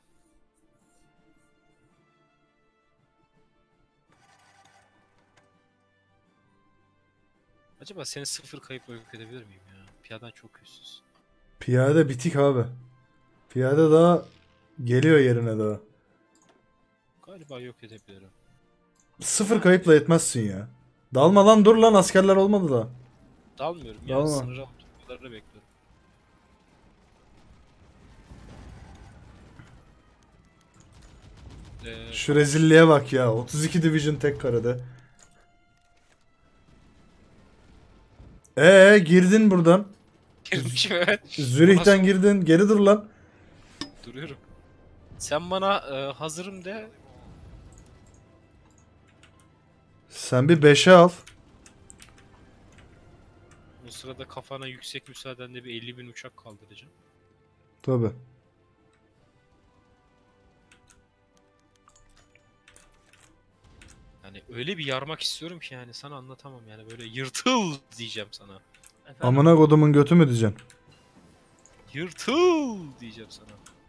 Speaker 2: Acaba seni sıfır kayıpla yok edebilir miyim ya? Piyaden çok yüzsüz.
Speaker 1: Piyade bitik abi. Piyade daha geliyor yerine daha.
Speaker 2: Galiba yok edebilirim.
Speaker 1: Sıfır kayıpla etmezsin ya. Dalma lan dur lan askerler olmadı da.
Speaker 2: Dalmıyorum ya.
Speaker 1: Dalma.
Speaker 2: Sınıra tutmalarını bekliyorum. Ee,
Speaker 1: Şu rezilliğe bak ya. otuz iki Division tek karede. Ee girdin buradan.
Speaker 2: girmişim evet.
Speaker 1: Zürih'ten girdin. Geri dur lan.
Speaker 2: Duruyorum. Sen bana e, hazırım de.
Speaker 1: Sen bir beşe al.
Speaker 2: O sırada kafana yüksek müsaadenle bir elli bin uçak kaldıracağım.
Speaker 1: Tabi.
Speaker 2: Yani öyle bir yarmak istiyorum ki yani sana anlatamam yani böyle yırtıl diyeceğim sana.
Speaker 3: Efendim?
Speaker 1: Amına kodumun götü mü diyeceksin?
Speaker 2: Yırtıl diyeceğim sana.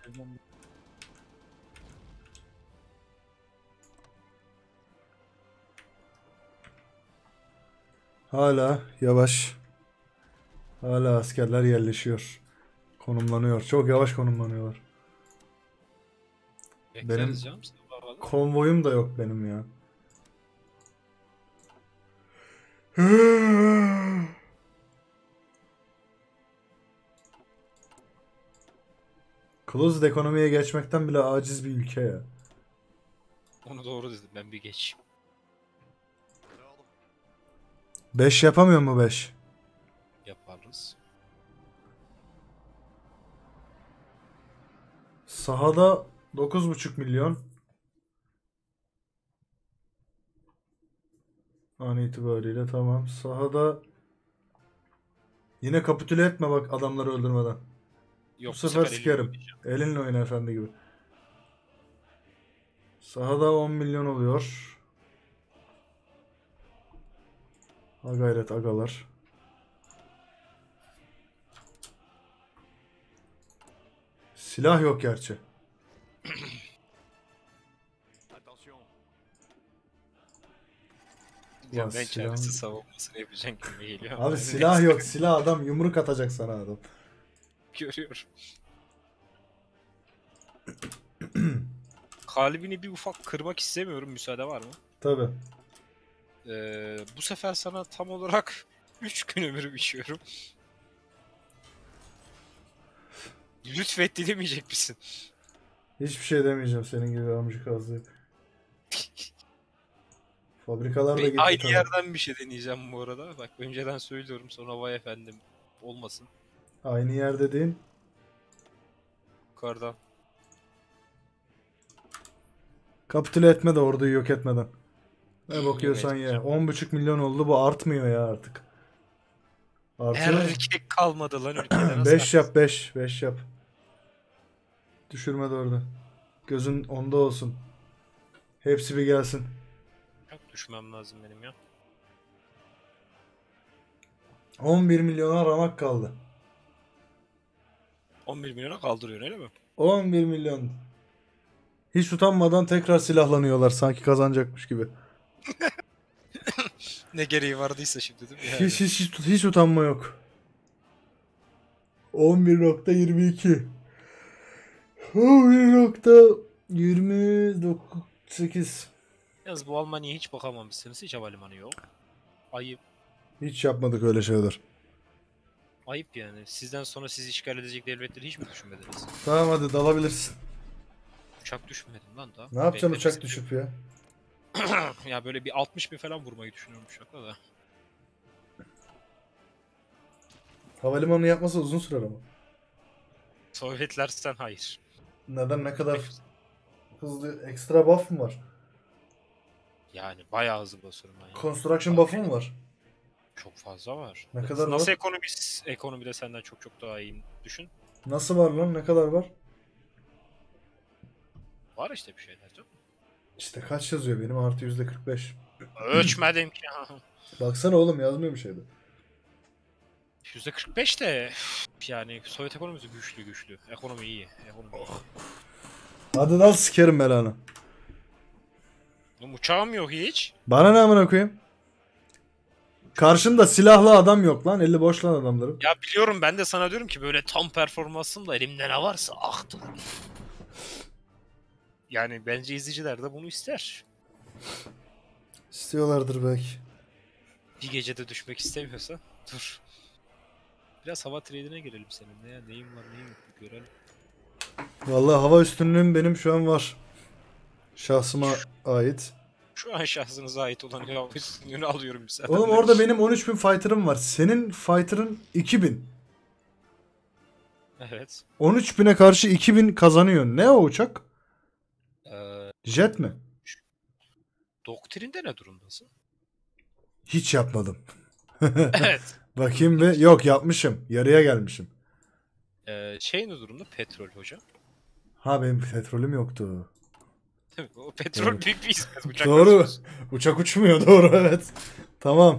Speaker 1: Hala yavaş. Hala askerler yerleşiyor. Konumlanıyor. Çok yavaş konumlanıyorlar.
Speaker 2: Bekleriz
Speaker 1: Benim-
Speaker 2: canım seni bu arada.
Speaker 1: Konvoyum da yok benim ya. Closed ekonomiye geçmekten bile aciz bir ülke ya.
Speaker 2: Onu doğru dedim ben bir geç.
Speaker 1: beş yapamıyor mu beş?
Speaker 2: Yaparız.
Speaker 1: Sahada dokuz buçuk milyon. An itibariyle tamam. Sahada yine kapitüle etme bak adamları öldürmeden.
Speaker 2: Yok
Speaker 1: Bu sefer
Speaker 2: elli
Speaker 1: sikerim.
Speaker 2: oynayacağım.
Speaker 1: Elinle oyna efendi gibi. Sahada on milyon oluyor. Ha gayret agalar. Silah yok gerçi.
Speaker 2: Ya
Speaker 1: Ulan
Speaker 2: ben
Speaker 1: silah-
Speaker 2: kendisi savunmasını yapacağım gibi geliyor.
Speaker 1: Abi silah yok. Silah adam yumruk atacak sana adam.
Speaker 2: Görüyorum. Kalbini bir ufak kırmak istemiyorum. Müsaade var mı?
Speaker 1: Tabi.
Speaker 2: Ee, bu sefer sana tam olarak üç gün ömür biçiyorum. Lütfetti demeyecek misin?
Speaker 1: Hiçbir şey demeyeceğim senin gibi amcık azlayıp. Fabrikalar da
Speaker 2: Ve
Speaker 1: gitti
Speaker 2: aynı
Speaker 1: tabii.
Speaker 2: yerden bir şey deneyeceğim bu arada. Bak önceden söylüyorum sonra vay efendim olmasın.
Speaker 1: Aynı yer dediğin.
Speaker 2: Yukarıdan.
Speaker 1: Kapitüle etme de orduyu yok etmeden. Ne bakıyorsan
Speaker 2: Yok
Speaker 1: ye.
Speaker 2: etmeyeceğim.
Speaker 1: on buçuk milyon oldu bu artmıyor ya artık. Artı
Speaker 2: Erkek kalmadı lan ülkede. Nasıl
Speaker 1: beş yap beş. beş yap. Düşürme dördü. Gözün onda olsun. Hepsi bir gelsin.
Speaker 2: Yok, düşmem lazım benim ya.
Speaker 1: on bir milyona ramak kaldı.
Speaker 2: on bir milyona kaldırıyorsun öyle mi?
Speaker 1: on bir milyon. Hiç utanmadan tekrar silahlanıyorlar sanki kazanacakmış gibi.
Speaker 2: Ne gereği vardıysa şimdi değil mi? Yani?
Speaker 1: Hiç, hiç, hiç, hiç utanma yok. on bir nokta yirmi iki. on bir nokta yirmi sekiz.
Speaker 2: Yalnız bu Almanya'ya hiç bakamamışsınız. Hiç havalimanı yok. Ayıp.
Speaker 1: Hiç yapmadık öyle şeyler.
Speaker 2: Ayıp yani. Sizden sonra sizi işgal edecek devletleri hiç mi düşünmediniz?
Speaker 1: Tamam hadi dalabilirsin.
Speaker 2: Uçak düşmedim lan daha.
Speaker 1: Ne yapacaksın
Speaker 2: Bekle
Speaker 1: uçak
Speaker 2: biz-
Speaker 1: düşüp ya?
Speaker 2: Ya böyle bir altmış bin falan vurmayı düşünüyorum uçakla da.
Speaker 1: Havalimanı yapması uzun sürer ama.
Speaker 2: Sovyetlersen hayır.
Speaker 1: Neden ne kadar hızlı ekstra buff mı var?
Speaker 2: Yani bayağı hızlı basıyorum ben ya.
Speaker 1: Construction buff'u mu var?
Speaker 2: Çok fazla var.
Speaker 1: Ne kadar
Speaker 2: Nasıl
Speaker 1: var?
Speaker 2: ekonomi, ekonomide senden çok çok daha iyiyim düşün.
Speaker 1: Nasıl var lan? Ne kadar var?
Speaker 2: Var işte bir şeyler canım.
Speaker 1: İşte kaç yazıyor benim artı yüzde kırk beş.
Speaker 2: Ölçmedim ki.
Speaker 1: Baksana oğlum yazmıyor bir şeyde.
Speaker 2: yüzde kırk beş de yani Sovyet ekonomisi güçlü güçlü. Ekonomi iyi. Ekonomi iyi.
Speaker 1: Hadi dal sikerim belanı.
Speaker 2: Oğlum uçağım yok hiç.
Speaker 1: Bana ne amına koyayım? Karşında silahlı adam yok lan. Eli boş lan adamların.
Speaker 2: Ya biliyorum ben de sana diyorum ki böyle tam performansım da elimde ne varsa aktı. Yani bence izleyiciler de bunu ister.
Speaker 1: İstiyorlardır belki.
Speaker 2: Bir gecede düşmek istemiyorsa dur. Biraz hava trade'ine girelim seninle ya. Neyim var neyim yok bir görelim.
Speaker 1: Vallahi hava üstünlüğüm benim şu an var. Şahsıma ait.
Speaker 2: Şu an şahsınıza ait olan hava üstünlüğünü alıyorum bir zaten.
Speaker 1: Oğlum orada benim on üç bin fighter'ım var. Senin fighter'ın iki bin.
Speaker 2: Evet.
Speaker 1: on üç bine karşı iki bin kazanıyor. Ne o uçak?
Speaker 2: Ee,
Speaker 1: Jet mi?
Speaker 2: doktrinde ne durumdasın?
Speaker 1: Hiç yapmadım.
Speaker 2: Evet.
Speaker 1: Bakayım bir. Yok yapmışım. Yarıya gelmişim.
Speaker 2: Ee, şey ne durumda? Petrol hocam.
Speaker 1: Ha benim petrolüm yoktu.
Speaker 2: Değil mi? O petrol
Speaker 1: Doğru.
Speaker 2: büyük bir hizmet. Uçak
Speaker 1: Doğru.
Speaker 2: nasıl olsun?
Speaker 1: Uçak uçmuyor doğru evet. Tamam.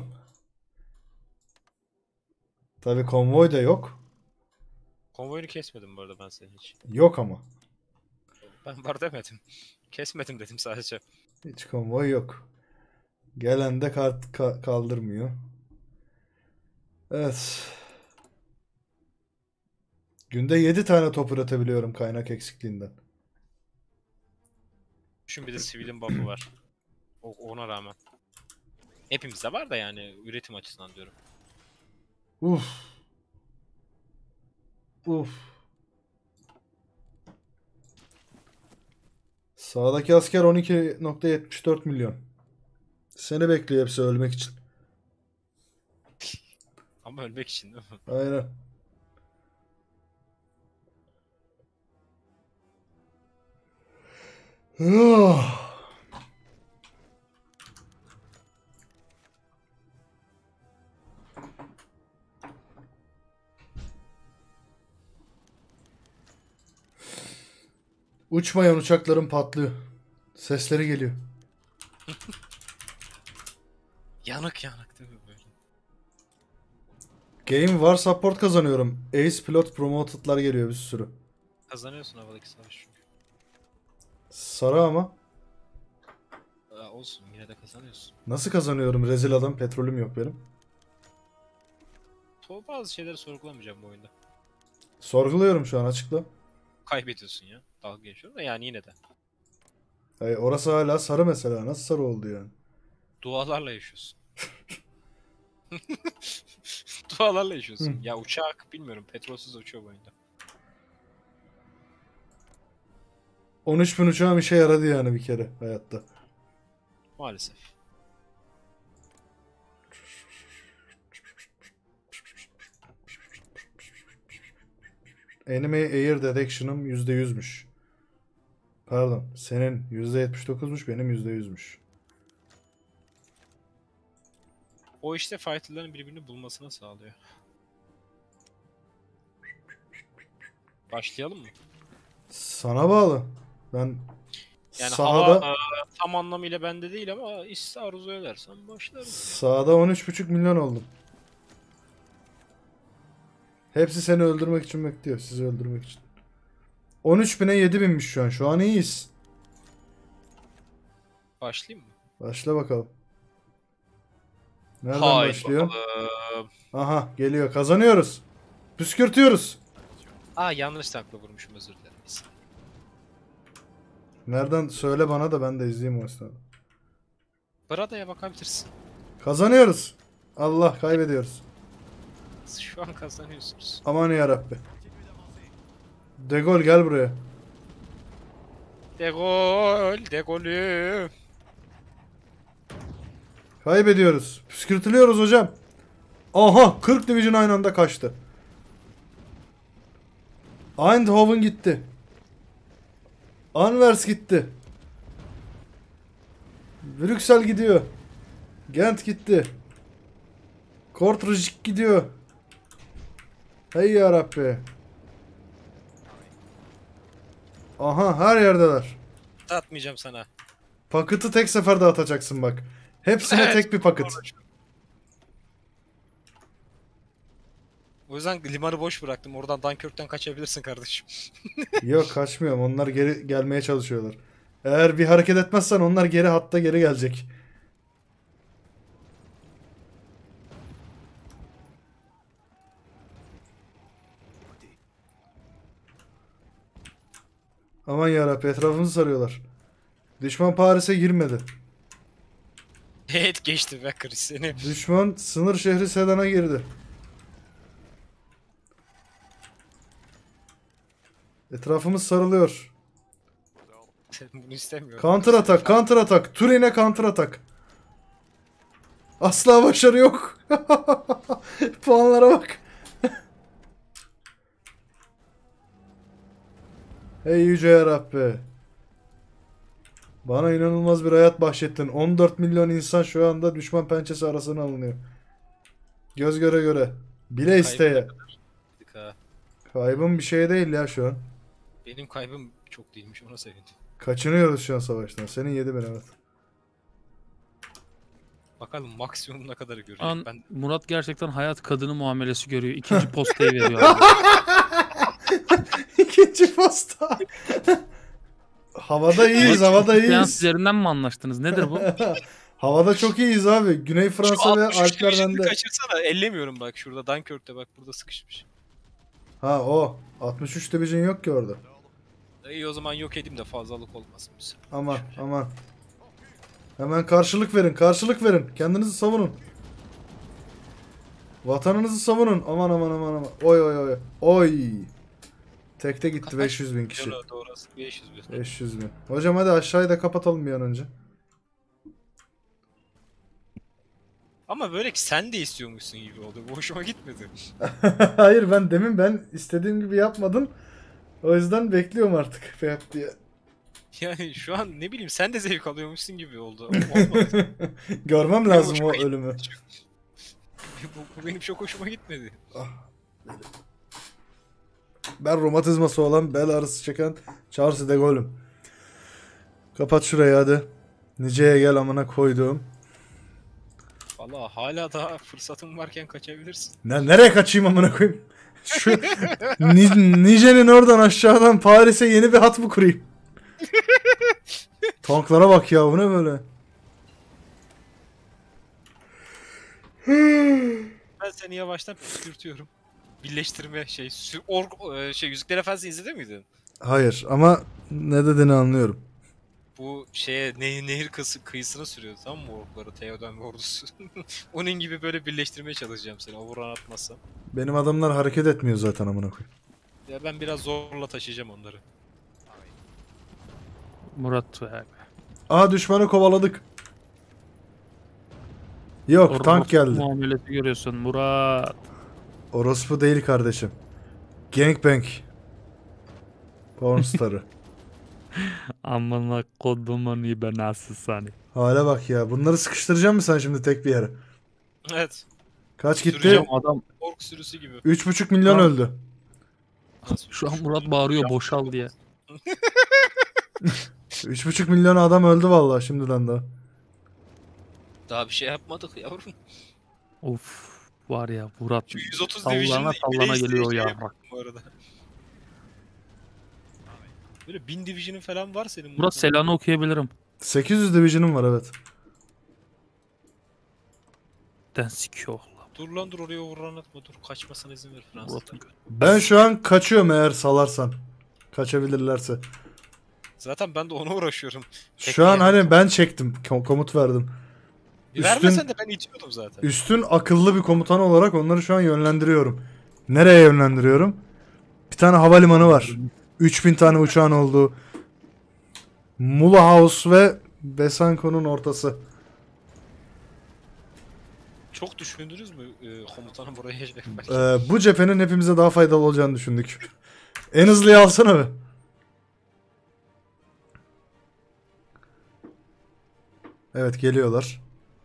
Speaker 1: Tabii konvoy da yok.
Speaker 2: Konvoyunu kesmedim bu arada ben seni hiç.
Speaker 1: Yok ama.
Speaker 2: Ben var demedim. Kesmedim dedim sadece.
Speaker 1: Hiç konvoy yok. Gelen de kart ka- kaldırmıyor. Evet. Günde yedi tane top üretebiliyorum kaynak eksikliğinden.
Speaker 2: Düşün bir de sivilin buff'ı var. O, ona rağmen. Hepimizde var da yani üretim açısından diyorum.
Speaker 1: Uf. Uf. Sağdaki asker on iki nokta yetmiş dört milyon. Seni bekliyor hepsi ölmek için.
Speaker 2: Ama ölmek için değil mi?
Speaker 1: Aynen. Ah. Uçmayan uçakların patlıyor. Sesleri geliyor.
Speaker 2: Yanık yanık değil mi böyle?
Speaker 1: Game var support kazanıyorum. Ace Pilot Promoted'lar geliyor bir sürü.
Speaker 2: Kazanıyorsun havadaki savaş çünkü.
Speaker 1: Sarı ama.
Speaker 2: Aa, olsun yine de kazanıyorsun.
Speaker 1: Nasıl kazanıyorum? Rezil adam petrolüm yok benim.
Speaker 2: To bazı şeyleri sorgulamayacağım bu oyunda.
Speaker 1: Sorguluyorum şu an açıkla.
Speaker 2: Kaybediyorsun ya. Dalga geçiyorum da yani yine de.
Speaker 1: Hayır, orası hala sarı mesela. Nasıl sarı oldu yani?
Speaker 2: Dualarla yaşıyorsun. Dualarla yaşıyorsun.
Speaker 1: Hı.
Speaker 2: Ya uçak bilmiyorum petrolsüz uçuyor bu oyunda.
Speaker 1: on üç bin uçağım işe yaradı yani bir kere hayatta.
Speaker 2: Maalesef.
Speaker 1: Enemy Air Detection'ım yüzde yüzmüş. Pardon. Senin yüzde yetmiş dokuzmuş, benim yüzde yüzmüş.
Speaker 2: O işte fighter'ların birbirini bulmasını sağlıyor. Başlayalım mı?
Speaker 1: Sana bağlı. Ben
Speaker 2: Yani
Speaker 1: sahada
Speaker 2: hava e, tam anlamıyla bende değil ama ister arzu edersen başlarız.
Speaker 1: sahada on üç buçuk milyon oldum. Hepsi seni öldürmek için bekliyor. Sizi öldürmek için. on üç bine yedi binmiş şu an. Şu an iyiyiz.
Speaker 2: Başlayayım mı?
Speaker 1: Başla bakalım. Nereden
Speaker 2: Haydi
Speaker 1: başlıyor?
Speaker 2: bakalım.
Speaker 1: Aha geliyor. Kazanıyoruz. Püskürtüyoruz.
Speaker 2: Aa yanlış takla vurmuşum, özür dilerim. Bir saniye.
Speaker 1: Nereden söyle bana da ben de izleyeyim o esnada.
Speaker 2: Brada'ya bakabilirsin.
Speaker 1: Kazanıyoruz. Allah kaybediyoruz.
Speaker 2: Şu an kazanıyorsunuz.
Speaker 1: Aman yarabbi. De Gaulle gel buraya.
Speaker 2: De gol, de golü.
Speaker 1: Kaybediyoruz. Püskürtülüyoruz hocam. Aha kırk division aynı anda kaçtı. Eindhoven gitti. Anvers gitti. Brüksel gidiyor. Gent gitti. Kortrijk gidiyor. Hey yarabbi. Aha her yerdeler.
Speaker 2: Atmayacağım sana.
Speaker 1: Paketi tek seferde atacaksın bak. Hepsine
Speaker 2: Evet,
Speaker 1: tek bir paket.
Speaker 2: O yüzden limanı boş bıraktım. Oradan Dunkirk'ten kaçabilirsin kardeşim.
Speaker 1: Yok kaçmıyorum. Onlar geri gelmeye çalışıyorlar. Eğer bir hareket etmezsen onlar geri hatta geri gelecek. Aman yarabbim etrafımızı sarıyorlar. Düşman Paris'e girmedi.
Speaker 2: Evet geçti be Chris seni.
Speaker 1: Düşman sınır şehri Sedan'a girdi. Etrafımız sarılıyor.
Speaker 2: Bunu istemiyorum.
Speaker 1: Counter atak, counter atak. Turin'e counter atak. Asla başarı yok. Puanlara bak. Ey yüce yarabbi. Bana inanılmaz bir hayat bahşettin. on dört milyon insan şu anda düşman pençesi arasına alınıyor. Göz göre göre. Bile isteye.
Speaker 2: Ha.
Speaker 1: Kaybım bir şey değil ya şu an.
Speaker 2: Benim kaybım çok değilmiş, ona sevindim.
Speaker 1: Kaçınıyoruz şu an savaştan. Senin yedi bin evet.
Speaker 2: Bakalım maksimum ne kadar görecek.
Speaker 3: An
Speaker 2: Ben
Speaker 3: Murat gerçekten hayat kadını muamelesi görüyor. İkinci postayı veriyor abi.
Speaker 1: İkinci posta. Havada iyiyiz, havada
Speaker 3: Seans
Speaker 1: iyiyiz.
Speaker 3: üzerinden mi anlaştınız? Nedir bu?
Speaker 1: Havada çok iyiyiz abi. Güney Fransa ve Alpler bende.
Speaker 2: kaçırsana, ellemiyorum bak şurada Dunkirk'te, bak burada sıkışmış.
Speaker 1: Ha o. altmış üç division yok ki orada.
Speaker 2: İyi o zaman yok edeyim de fazlalık olmasın bir süre.
Speaker 1: Aman aman. Hemen karşılık verin, karşılık verin. Kendinizi savunun. Vatanınızı savunun. Aman aman aman aman. Oy oy oy. Oy. Tekte gitti
Speaker 2: Kaç
Speaker 1: beş yüz bin kişi.
Speaker 2: Yana doğru beş yüz bin.
Speaker 1: beş yüz bin. Hocam hadi aşağıyı da kapatalım bir an önce.
Speaker 2: Ama böyle ki sen de istiyormuşsun gibi oldu. Bu hoşuma gitmedi.
Speaker 1: Hayır ben demin ben istediğim gibi yapmadım. O yüzden bekliyorum artık yap diye.
Speaker 2: Yani şu an ne bileyim sen de zevk alıyormuşsun gibi oldu. Olmadı.
Speaker 1: Görmem
Speaker 2: Benim
Speaker 1: lazım
Speaker 2: hoşuma
Speaker 1: o
Speaker 2: gitti.
Speaker 1: ölümü.
Speaker 2: bu, bu benim çok hoşuma gitmedi.
Speaker 1: Ben romatizması olan, bel ağrısı çeken Charles de Gaulle'üm. Kapat şurayı hadi. Nice'ye gel amına koyduğum.
Speaker 2: Valla hala daha fırsatın varken kaçabilirsin.
Speaker 1: Ne, nereye kaçayım amına koyayım? Şu Ni- Nice'nin oradan aşağıdan Paris'e yeni bir hat mı kurayım? Tanklara bak ya, bu ne böyle?
Speaker 2: Ben seni yavaştan püskürtüyorum. Birleştirme şey, sü- org, e, şey Yüzükler Efendisi izledin miydin?
Speaker 1: Hayır ama ne dediğini anlıyorum.
Speaker 2: Bu şeye ne, nehir kısı, kıyısına sürüyordu tamam mı orkları, Theoden ve ordusu. Onun gibi böyle birleştirmeye çalışacağım seni, overrun atmazsam.
Speaker 1: Benim adamlar hareket etmiyor zaten amına koyayım.
Speaker 2: Ya ben biraz zorla taşıyacağım onları.
Speaker 3: Murat be.
Speaker 1: Aa düşmanı kovaladık. Yok
Speaker 3: Orospu
Speaker 1: tank geldi.
Speaker 3: muamelesi görüyorsun Murat.
Speaker 1: Orospu değil kardeşim. Gangbang. Pornstar'ı.
Speaker 3: Amına kodumun ibe nasıl sani.
Speaker 1: Hale bak ya. Bunları sıkıştıracak mısın sen şimdi tek bir yere?
Speaker 2: Evet.
Speaker 1: Kaç gitti?
Speaker 2: Süreceğim.
Speaker 3: Adam
Speaker 2: Ork sürüsü gibi.
Speaker 1: üç buçuk milyon
Speaker 3: Tamam.
Speaker 1: öldü.
Speaker 2: Nasıl?
Speaker 3: Şu an Murat bağırıyor boşal diye.
Speaker 1: üç buçuk milyon adam öldü vallahi şimdiden daha.
Speaker 2: Daha bir şey yapmadık yavrum.
Speaker 3: Of var ya Murat
Speaker 2: Şu yüz otuz
Speaker 3: sallana
Speaker 2: Division'da
Speaker 3: sallana
Speaker 2: bile
Speaker 3: geliyor
Speaker 2: isteye
Speaker 3: ya.
Speaker 2: şey yaptım bu arada. Böyle bin Division'ın falan var senin.
Speaker 3: Murat Selan'ı okuyabilirim.
Speaker 1: sekiz yüz division'ım var evet.
Speaker 3: Den sikiyor.
Speaker 2: Dur lan dur oraya vuran atma dur kaçmasına izin ver Fransız.
Speaker 3: Murat'ın
Speaker 1: Ben şu an kaçıyorum eğer salarsan. Kaçabilirlerse.
Speaker 2: Zaten ben de ona uğraşıyorum.
Speaker 1: Şu an hani ben çektim. kom- Komut verdim.
Speaker 2: Bir
Speaker 1: Üstün-
Speaker 2: vermesen de ben itiyordum zaten.
Speaker 1: Üstün akıllı bir komutan olarak onları şu an yönlendiriyorum. Nereye yönlendiriyorum? Bir tane havalimanı var. üç bin tane uçağın olduğu. Mulhouse ve Besançon'un ortası.
Speaker 2: Çok düşündünüz mü e, komutanım buraya geçmek?
Speaker 1: Ee, bu cephenin hepimize daha faydalı olacağını düşündük. En hızlıyı alsana be. Evet geliyorlar.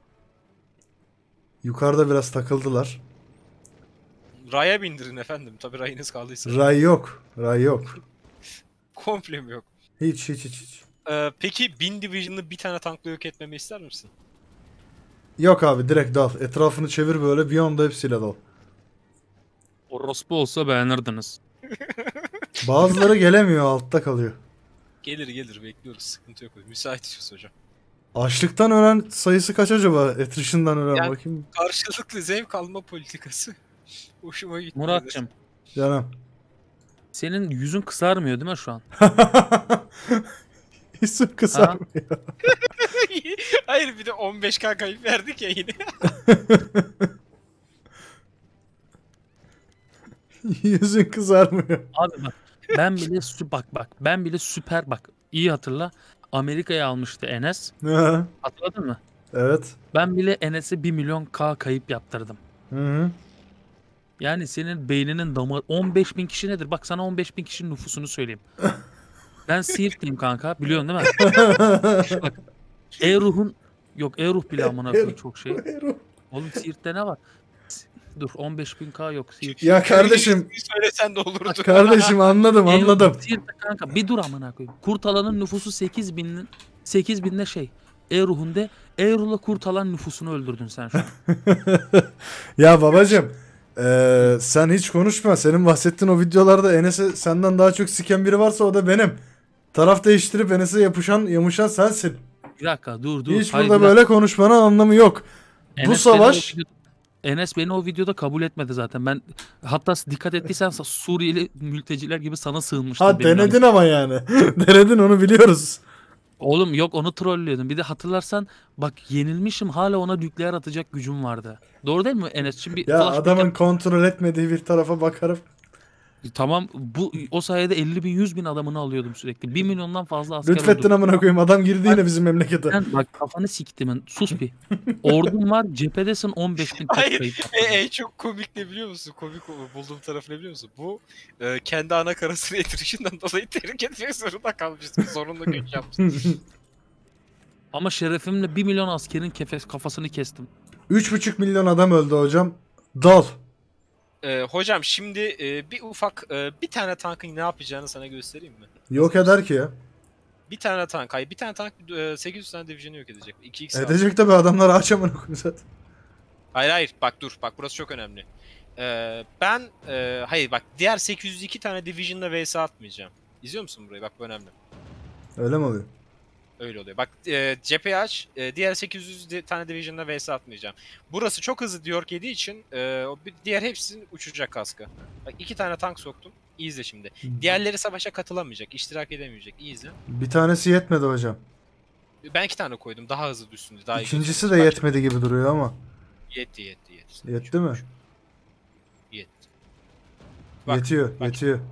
Speaker 1: Yukarıda biraz takıldılar.
Speaker 2: Raya bindirin efendim. Tabi rayınız kaldıysa.
Speaker 1: Ray yok. Ray yok.
Speaker 2: Komple mi yok?
Speaker 1: Hiç hiç hiç hiç.
Speaker 2: Ee, peki bin Division'lı bir tane tankla yok etmemi ister misin?
Speaker 1: Yok abi direkt dal. Etrafını çevir böyle bir anda hepsiyle dal.
Speaker 3: Orospu olsa beğenirdiniz.
Speaker 1: Bazıları gelemiyor altta kalıyor.
Speaker 2: Gelir gelir bekliyoruz sıkıntı yok. Müsaitiz hocam.
Speaker 1: Açlıktan ölen sayısı kaç acaba? Attrition'dan ölen
Speaker 2: Yani-
Speaker 1: bakayım.
Speaker 2: Karşılıklı zevk alma politikası. Hoşuma gitti.
Speaker 3: Murat'cığım
Speaker 1: Canım.
Speaker 3: senin yüzün kızarmıyor değil mi şu an?
Speaker 1: İsim kısalmıyor.
Speaker 2: Hayır bir de on beş K kayıp verdik ya yine.
Speaker 1: Yüzün kızarmıyor.
Speaker 3: Abi bak ben bile sü- bak bak ben bile süper bak iyi hatırla Amerika'ya almıştı Enes.
Speaker 1: Ha,
Speaker 3: Hatırladın mı?
Speaker 1: evet.
Speaker 3: Ben bile Enes'e bir milyon K kayıp yaptırdım.
Speaker 1: Hı hı.
Speaker 3: Yani senin beyninin damar on beş bin kişi nedir? Bak sana on beş bin kişinin nüfusunu söyleyeyim. Ben Siirtliyim kanka biliyorsun değil mi? Bak E-Ruh'un yok E-Ruh bile amına koyayım çok şey. Oğlum Siirt'te ne var? S- Dur on beş bin K yok Siirt.
Speaker 1: Ya kardeşim,
Speaker 2: Bir söylesen de olurdu.
Speaker 1: kardeşim anladım anladım.
Speaker 3: E-Ruh, Siirt'te kanka bir dur amına koyayım. Kurtalan'ın nüfusu sekiz bin sekiz binde şey. E-Ruh'un de E-Ruh'la Kurtalan nüfusunu öldürdün sen şu an.
Speaker 1: Ya babacım, eee, sen hiç konuşma. Senin bahsettiğin o videolarda Enes'e senden daha çok siken biri varsa o da benim. Taraf değiştirip Enes'e yapışan, yamuşan sensin.
Speaker 3: Bir dakika dur dur.
Speaker 1: Hiç
Speaker 3: Hayır,
Speaker 1: burada
Speaker 3: bir dakika.
Speaker 1: böyle konuşmanın anlamı yok. Bu
Speaker 3: Enes
Speaker 1: savaş
Speaker 3: beni o video- Enes beni o videoda kabul etmedi zaten. Ben hatta dikkat ettiysen Suriyeli mülteciler gibi sana sığınmıştım.
Speaker 1: ha
Speaker 3: benim
Speaker 1: denedin ama yani. Denedin onu biliyoruz.
Speaker 3: Oğlum yok onu trollüyordum. Bir de hatırlarsan bak yenilmişim hala ona nükleer atacak gücüm vardı. Doğru değil mi Enes? Şimdi
Speaker 1: Ya
Speaker 3: flashback
Speaker 1: adamın
Speaker 3: yap-
Speaker 1: kontrol etmediği bir tarafa bakarım.
Speaker 3: Tamam bu o sayede elli bin yüz bin adamını alıyordum sürekli. bir milyondan fazla asker
Speaker 1: Lütfettin
Speaker 3: öldürdüm.
Speaker 1: amına koyayım. Adam girdi yine bizim memlekete.
Speaker 3: Sen bak kafanı siktimin. Sus bir. Ordun var cephedesin on beş bin tek
Speaker 2: Hayır.
Speaker 3: kayıp.
Speaker 2: E, en çok komik ne biliyor musun? Komik o- bulduğum taraf ne biliyor musun? Bu e, kendi ana karasını etrişinden dolayı terk etmek zorunda kalmıştım. Zorunlu göç yaptım.
Speaker 3: Ama şerefimle bir milyon askerin kefes kafasını kestim.
Speaker 1: üç buçuk milyon adam öldü hocam. Dal.
Speaker 2: E, hocam şimdi e, bir ufak e, bir tane tankın ne yapacağını sana göstereyim mi?
Speaker 1: Yok eder ki ya.
Speaker 2: Bir tane tank. Hayır bir tane tank e, sekiz yüz tane division'ı yok edecek. iki x
Speaker 1: Edecek tabi adamlar aç amına koyayım zaten.
Speaker 2: Hayır hayır bak dur bak burası çok önemli. Ee, ben e, hayır bak diğer sekiz yüz iki tane division'la vs atmayacağım. İzliyor musun burayı? Bak bu önemli.
Speaker 1: Öyle mi oluyor?
Speaker 2: Öyle oluyor. Bak e, cepheyi aç. E, diğer sekiz yüz di- tane division'la vs atmayacağım. Burası çok hızlı Diork yediği için e, o bir- diğer hepsinin uçacak kaska. Bak iki tane tank soktum. İyi izle şimdi. Diğerleri savaşa katılamayacak, iştirak edemeyecek. İyi izle.
Speaker 1: Bir tanesi yetmedi hocam.
Speaker 2: Ben iki tane koydum. Daha hızlı düşsün diye. Daha iyi
Speaker 1: İkincisi
Speaker 2: gözüksün.
Speaker 1: de
Speaker 2: Bak
Speaker 1: yetmedi gibi duruyor ama.
Speaker 2: şimdi. Yetti yetti yetti.
Speaker 1: Yetti mi?
Speaker 2: Yetti. Bak,
Speaker 1: Yetiyor,
Speaker 2: bak.
Speaker 1: yetiyor.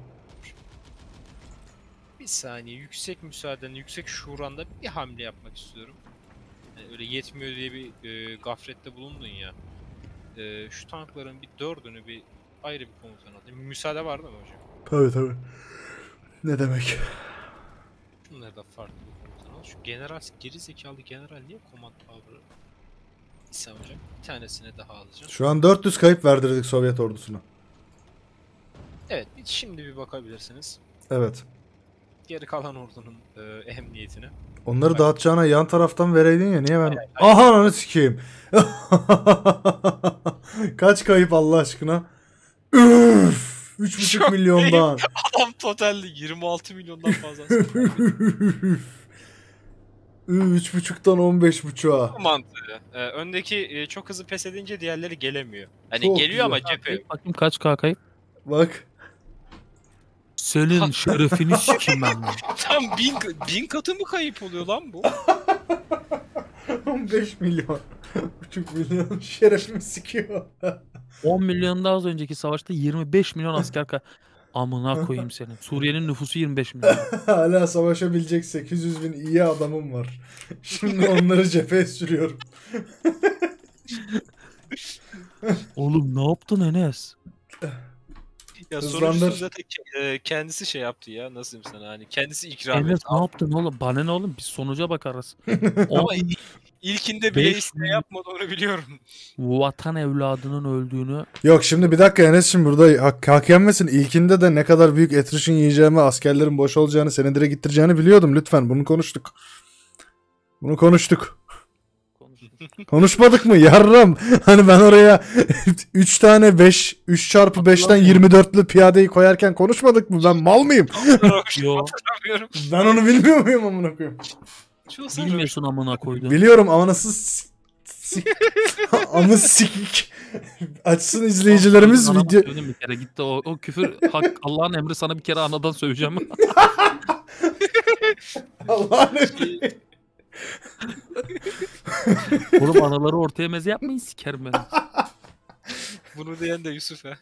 Speaker 2: Bir saniye yüksek müsaaden, yüksek şuranda bir hamle yapmak istiyorum. Yani öyle yetmiyor diye bir e, gaflette bulundun ya. E, şu tankların bir dördünü bir ayrı bir komutan alayım. Müsaade var değil mi hocam?
Speaker 1: Tabii tabii. Ne demek?
Speaker 2: Şunları da farklı bir komutan al. Şu general, geri zekalı general niye command power'ı? İsa hocam bir tanesini daha alacağım.
Speaker 1: Şu an dört yüz kayıp verdirdik Sovyet ordusuna.
Speaker 2: Evet, bir- şimdi bir bakabilirsiniz.
Speaker 1: Evet.
Speaker 2: Geri kalan ordunun e, ehemmiyetine.
Speaker 1: Onları
Speaker 2: Bak.
Speaker 1: dağıtacağına yan taraftan vereydin ya. Niye ben... Aha onu sikeyim. Kaç kayıp Allah aşkına? Üf! üç buçuk
Speaker 2: Çok
Speaker 1: milyondan.
Speaker 2: Adam totalde yirmi altı milyondan fazla asker kaybediyor.
Speaker 1: Üç buçuktan on beş buçuğa.
Speaker 2: Bu mantığı. E, öndeki e, çok hızlı pes edince diğerleri gelemiyor. Hani
Speaker 1: Çok
Speaker 2: geliyor ama
Speaker 1: güzel.
Speaker 2: cephe yok.
Speaker 3: Bakayım kaç K kayıp.
Speaker 1: Bak.
Speaker 3: Senin şerefini sikeyim ben. lan.
Speaker 2: Tam bin, bin katı mı kayıp oluyor lan bu?
Speaker 1: on beş milyon. Buçuk milyon şerefimi sikiyor.
Speaker 3: on milyon da az önceki savaşta yirmi beş milyon asker kay... Amına koyayım senin. Suriye'nin nüfusu yirmi beş milyon.
Speaker 1: Hala savaşabilecek sekiz yüz bin iyi adamım var. Şimdi onları cepheye sürüyorum.
Speaker 3: Oğlum ne yaptın Enes?
Speaker 2: Ya
Speaker 1: Hızlandır.
Speaker 2: sonuncusu zaten ke- e, kendisi şey yaptı ya, nasıl diyeyim sana, hani kendisi ikram
Speaker 3: Enes
Speaker 2: etti.
Speaker 3: ne yaptın oğlum? Bana ne oğlum? Biz sonuca bakarız.
Speaker 2: Ama
Speaker 3: O
Speaker 2: il- ilkinde bile
Speaker 3: beş
Speaker 2: iste
Speaker 3: milyon-
Speaker 2: yapmadı, onu biliyorum.
Speaker 3: vatan evladının öldüğünü
Speaker 1: Yok şimdi bir dakika Enes, şimdi burada hak, hak yenmesin. İlkinde de ne kadar büyük attrition yiyeceğimi, askerlerin boş olacağını, seni direkt gittireceğini biliyordum. Lütfen bunu konuştuk. Bunu konuştuk.
Speaker 3: konuşuruz.
Speaker 1: Konuşmadık mı? Yarram. Hani ben oraya üç tane beş, üç çarpı beşten yirmi dörtlü piyadeyi koyarken konuşmadık mı? Ben mal mıyım?
Speaker 3: Yo.
Speaker 2: Hatırlamıyorum.
Speaker 1: Ben onu bilmiyor muyum amına koyayım?
Speaker 2: Şu sarhoş.
Speaker 3: Bilmiyorsun amına koydum.
Speaker 1: Biliyorum ama nasıl s- sik ama sikik. Açsın izleyicilerimiz
Speaker 3: Anama
Speaker 1: video.
Speaker 3: sövdüm bir kere gitti o, o küfür hak, Allah'ın emri, sana bir kere anadan söveceğim.
Speaker 1: Allah'ın
Speaker 3: Oğlum anaları ortaya meze yapmayın, sikerim ben.
Speaker 2: Bunu diyen de Yusuf ha.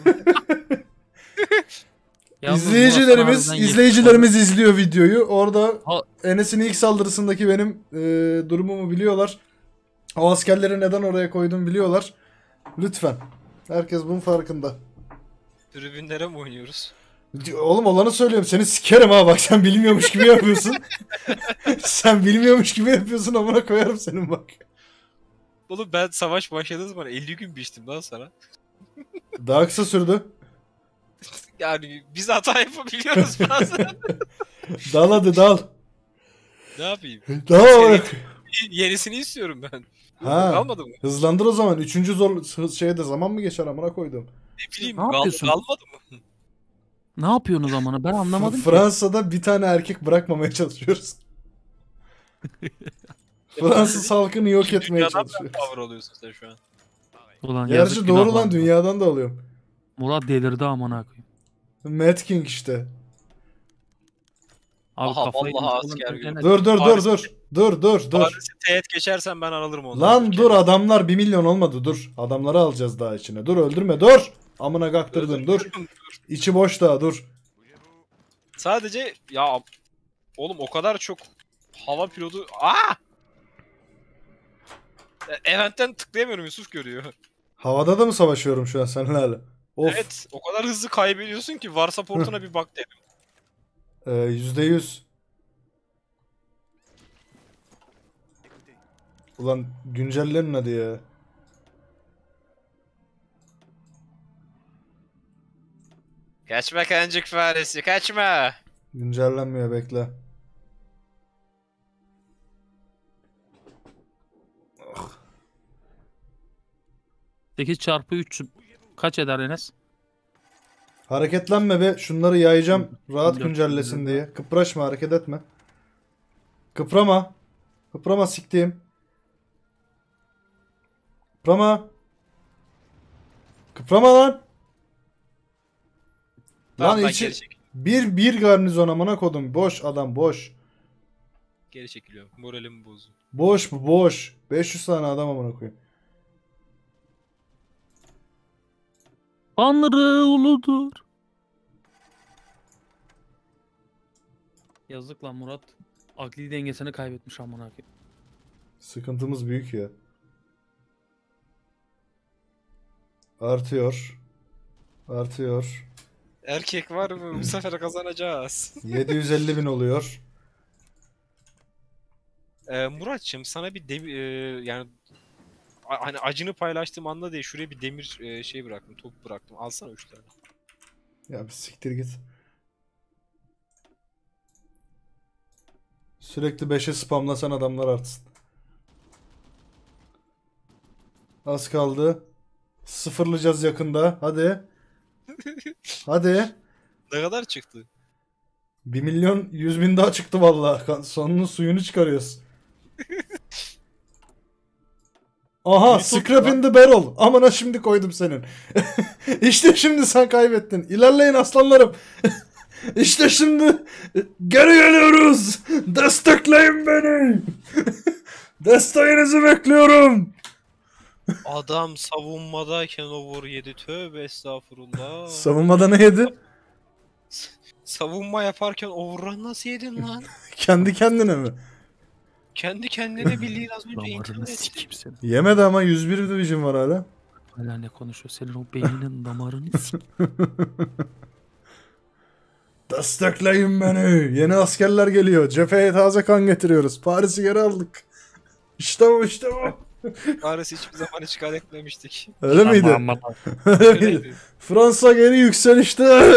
Speaker 3: Yalnız
Speaker 1: İzleyicilerimiz,
Speaker 3: Murat Sanar'dan
Speaker 1: izleyicilerimiz izliyor videoyu. Orada
Speaker 3: Ha-
Speaker 1: Enes'in ilk saldırısındaki benim e, durumumu biliyorlar. O askerleri neden oraya koydum biliyorlar. Lütfen. Herkes bunun farkında.
Speaker 2: Tribünlere mi oynuyoruz?
Speaker 1: Oğlum olanı söylüyorum. Seni sikerim ha, bak sen bilmiyormuş gibi yapıyorsun. Sen bilmiyormuş gibi yapıyorsun, amına koyarım senin bak.
Speaker 2: Oğlum ben savaş başladığı zaman elli gün biçtim lan sana.
Speaker 1: Daha kısa sürdü.
Speaker 2: Yani biz hata yapabiliyoruz bazen.
Speaker 1: Dal hadi dal.
Speaker 2: Ne yapayım?
Speaker 1: Dal.
Speaker 2: Seni- Yenisini istiyorum ben.
Speaker 1: Ha.
Speaker 2: Kalmadı mı?
Speaker 1: Hızlandır o zaman. Üçüncü zor şeyde zaman mı geçer amına koydum.
Speaker 2: Ne bileyim,
Speaker 3: Ne
Speaker 2: kal-
Speaker 3: yapıyorsun?
Speaker 2: kalmadı mı?
Speaker 3: Ne yapıyorsunuz amına? Ben anlamadım ki.
Speaker 1: Fransa'da bir tane erkek bırakmamaya çalışıyoruz. Fransız halkını yok etmeye
Speaker 2: Dünyadan
Speaker 1: çalışıyoruz.
Speaker 2: ben power oluyorsun sen şu an.
Speaker 3: Ulan yazık
Speaker 1: Gerçi
Speaker 3: günah
Speaker 1: doğru lan,
Speaker 3: lan.
Speaker 1: dünyadan da alıyorum.
Speaker 3: Murat delirdi amına koyayım.
Speaker 1: Mad King işte.
Speaker 3: Abi
Speaker 2: Aha,
Speaker 3: kafayı
Speaker 2: vallahi
Speaker 3: yemiş.
Speaker 2: asker
Speaker 3: Oğlum,
Speaker 2: gibi.
Speaker 3: Enes,
Speaker 1: Dur dur dur
Speaker 2: Paris-
Speaker 1: dur. Dur dur dur.
Speaker 2: Paris'i teğet geçersen ben alırım onu.
Speaker 1: Lan dur, adamlar bir milyon olmadı, dur. Adamları alacağız daha içine. Dur öldürme, dur. Amına kaktırdın, dur. İçi boş daha, dur.
Speaker 2: Sadece ya oğlum o kadar çok hava pilotu. Aa! E, Event'ten tıklayamıyorum, Yusuf görüyor.
Speaker 1: Havada da mı savaşıyorum şu an seninle? Of.
Speaker 2: Evet, o kadar hızlı kaybediyorsun ki var support'una bir bak dedim.
Speaker 1: Ee, yüzde yüz. Ulan güncellerin hadi ya.
Speaker 2: Kaçma kancık faresi, kaçma.
Speaker 1: Güncellenmiyor, bekle.
Speaker 3: sekiz çarpı üç kaç eder Enes?
Speaker 1: Hareketlenme be. Şunları yayacağım. Rahat
Speaker 3: Dört
Speaker 1: güncellesin
Speaker 3: yüz
Speaker 1: diye. Kıpraşma, hareket etme. Kıprama. Kıprama siktiğim. Kıprama. Kıprama lan.
Speaker 2: Tamam,
Speaker 1: Lan
Speaker 2: ben
Speaker 1: içi
Speaker 2: geri, çek
Speaker 1: bir bir garnizon amına kodum. Boş adam, boş.
Speaker 2: geri çekiliyorum. Moralimi bozdum.
Speaker 1: Boş bu, boş. beş yüz tane adam amına koyayım.
Speaker 3: Tanrı uludur. Yazık lan Murat. Akli dengesini kaybetmiş amına koyayım.
Speaker 1: Sıkıntımız büyük ya. Artıyor. Artıyor.
Speaker 2: Erkek var mı? Bu sefer kazanacağız.
Speaker 1: yedi yüz elli bin oluyor.
Speaker 2: Ee, Muratçım, sana bir demir yani a- hani acını paylaştığım anda diye şuraya bir demir e, şey bıraktım, top bıraktım. Alsana üç tane.
Speaker 1: Ya bir siktir git. Sürekli beşe spamlasan adamlar artsın. Az kaldı. Sıfırlayacağız yakında. Hadi. Hadi.
Speaker 2: Ne kadar çıktı?
Speaker 1: Bir milyon yüz bin daha çıktı vallahi. Sonunun suyunu çıkarıyoruz. Aha, scrap in the barrel. Amına şimdi koydum senin. İşte şimdi sen kaybettin. İlerleyin aslanlarım. İşte şimdi geri geliyoruz. Destekleyin beni. Desteğinizi bekliyorum.
Speaker 2: Adam savunmadayken over yedi. Tövbe estağfurullah.
Speaker 1: Savunmada ne yedi?
Speaker 2: Savunma yaparken overrun nasıl yedin lan?
Speaker 1: Kendi kendine mi?
Speaker 2: Kendi kendine bildiğin az önce
Speaker 3: Damarını
Speaker 2: internet.
Speaker 3: sikeyim seni.
Speaker 1: Yemedi ama yüz bir division var hala.
Speaker 3: Hala ne konuşuyor? Senin o beyninin damarını sikeyim.
Speaker 1: Destekleyin beni. Yeni askerler geliyor. Cepheye taze kan getiriyoruz. Paris'i geri aldık. İşte bu, işte bu.
Speaker 2: Paris'i hiçbir zaman işgal etmemiştik.
Speaker 1: Öyle miydi?
Speaker 3: Aman aman.
Speaker 1: Öyle miydi?
Speaker 2: Öyleydi.
Speaker 1: Fransa geri yükselişte.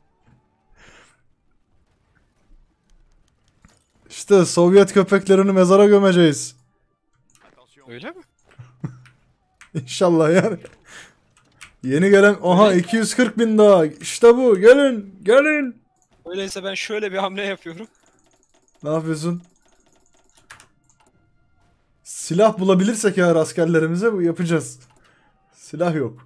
Speaker 1: İşte Sovyet köpeklerini mezara gömeceğiz.
Speaker 2: Öyle mi?
Speaker 1: İnşallah yani. Yeni gelen... Aha iki yüz kırk bin daha. İşte bu. Gelin. Gelin.
Speaker 2: Öyleyse ben şöyle bir hamle yapıyorum.
Speaker 1: Ne yapıyorsun? Silah bulabilirsek eğer askerlerimize bu yapacağız. Silah yok.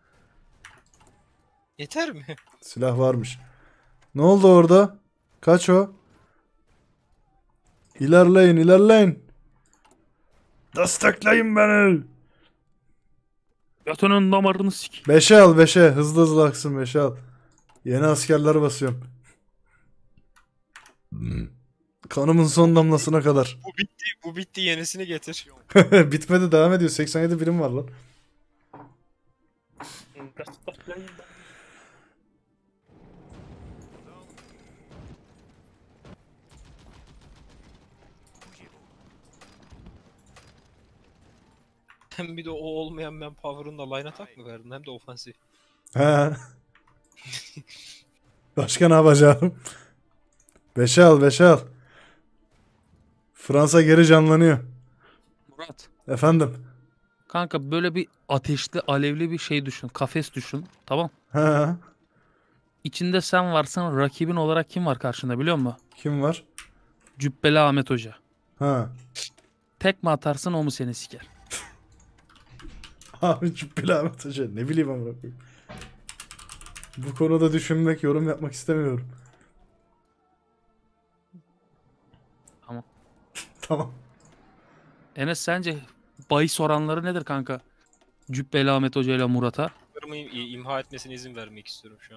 Speaker 2: Yeter mi?
Speaker 1: Silah varmış. Ne oldu orada? Kaç o? İlerleyin, ilerleyin. Destekleyin beni.
Speaker 3: Götünün damarını sikeyim.
Speaker 1: Beşe al, beşe. Hızlı hızlı aksın, beşe al. Yeni askerler basıyorum. Kanımın son damlasına kadar.
Speaker 2: Bu bitti, bu bitti yenisini getir.
Speaker 1: Bitmedi, devam ediyor. seksen yedi birim var lan.
Speaker 2: Hem bir de o olmayan manpower'ın da line attack mı verdin hem de ofansif.
Speaker 1: He. Başka ne yapacağım? Beşe al, beşe al. Fransa geri canlanıyor.
Speaker 3: Murat.
Speaker 1: Efendim.
Speaker 3: Kanka böyle bir ateşli, alevli bir şey düşün. Kafes düşün. Tamam.
Speaker 1: He.
Speaker 3: İçinde sen varsan rakibin olarak kim var karşında biliyor musun?
Speaker 1: Kim var?
Speaker 3: Cübbeli Ahmet Hoca.
Speaker 1: Ha.
Speaker 3: Tek mi atarsın o mu seni siker?
Speaker 1: Abi Cübbeli Ahmet Hoca. Ne bileyim ama. Bu konuda düşünmek, yorum yapmak istemiyorum.
Speaker 3: Tamam.
Speaker 1: Tamam.
Speaker 3: Enes sence bahis oranları nedir kanka? Cübbeli Ahmet Hoca ile Murat'a.
Speaker 2: Kırımı imha etmesine izin vermek istiyorum şu an.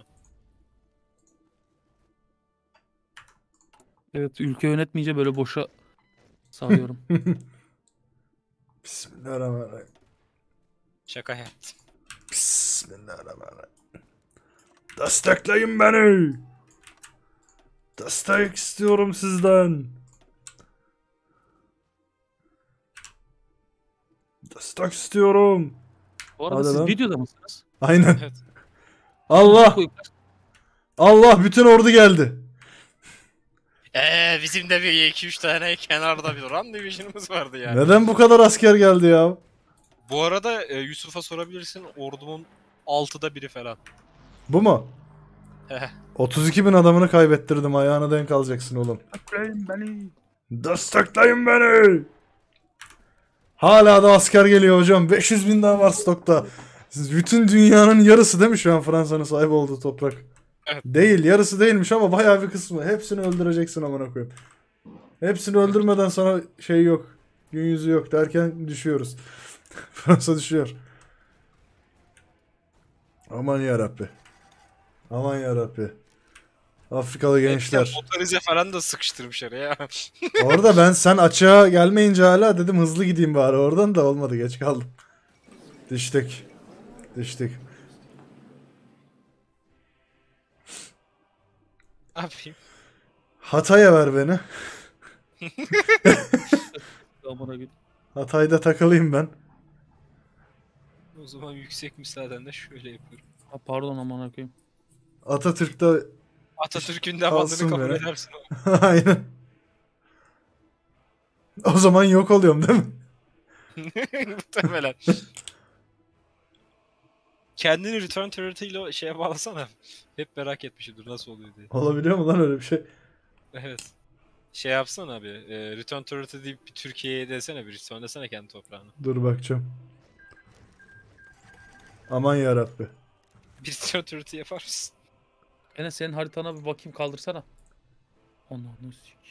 Speaker 3: Evet, ülke yönetmeyince böyle boşa savuyorum.
Speaker 1: Bismillahirrahmanirrahim.
Speaker 2: Şaka yaptım.
Speaker 1: Bismillahirrahmanirrahim. Destekleyin beni. Destek istiyorum sizden. Destek istiyorum.
Speaker 3: Bu arada
Speaker 1: Hadi
Speaker 3: siz
Speaker 1: lan.
Speaker 3: videoda mısınız?
Speaker 1: Aynen.
Speaker 2: Evet.
Speaker 1: Allah. Allah bütün ordu geldi.
Speaker 2: Eee bizim de bir iki üç tane kenarda bir Ram Division'ımız vardı yani.
Speaker 1: Neden bu kadar asker geldi ya?
Speaker 2: Bu arada e, Yusuf'a sorabilirsin ordumun altıda biri falan.
Speaker 1: Bu mu?
Speaker 2: Heh.
Speaker 1: otuz iki bin adamını kaybettirdim. Ayağına denk alacaksın oğlum.
Speaker 3: Destekleyin beni.
Speaker 1: Destekleyin beni. Hala da asker geliyor hocam. beş yüz bin daha var stokta. Siz bütün dünyanın yarısı değil mi şu an Fransa'nın sahip olduğu toprak?
Speaker 2: Evet.
Speaker 1: Değil, yarısı değilmiş ama bayağı bir kısmı. Hepsini öldüreceksin amına koyayım. Hepsini öldürmeden sana şey yok. Gün yüzü yok derken düşüyoruz. Fransa düşüyor. Aman yarabbi. Aman yarabbi. Afrikalı gençler.
Speaker 2: Motorize falan da sıkıştırmışlar ya.
Speaker 1: Orada ben sen açığa gelmeyince hala dedim hızlı gideyim bari. Oradan da olmadı, geç kaldım. Düştük. Düştük.
Speaker 2: Ne yapayım?
Speaker 1: Hatay'a ver beni.
Speaker 3: Amına git.
Speaker 1: Hatay'da takılayım ben.
Speaker 2: O zaman yüksek müsaadenle şöyle yapıyorum.
Speaker 3: Ha, pardon amına koyayım.
Speaker 1: Atatürk'te
Speaker 2: Atatürk'ün
Speaker 1: Alsın
Speaker 2: de kabul
Speaker 1: beni.
Speaker 2: edersin.
Speaker 1: aynen. O zaman yok oluyorum değil mi?
Speaker 2: Muhtemelen. Kendini return turret ile şeye bağlasana. Hep merak etmişimdir nasıl oluyor diye.
Speaker 1: Olabiliyor mu lan öyle bir şey?
Speaker 2: Evet. Şey yapsana abi. E, return turret'ı deyip bir Türkiye'ye desene bir return desene kendi toprağına.
Speaker 1: Dur bakacağım. Aman yarabbi.
Speaker 2: Bir return turret'ı yapar mısın?
Speaker 3: Enes senin haritana bir bakayım kaldırsana. Ananı sik.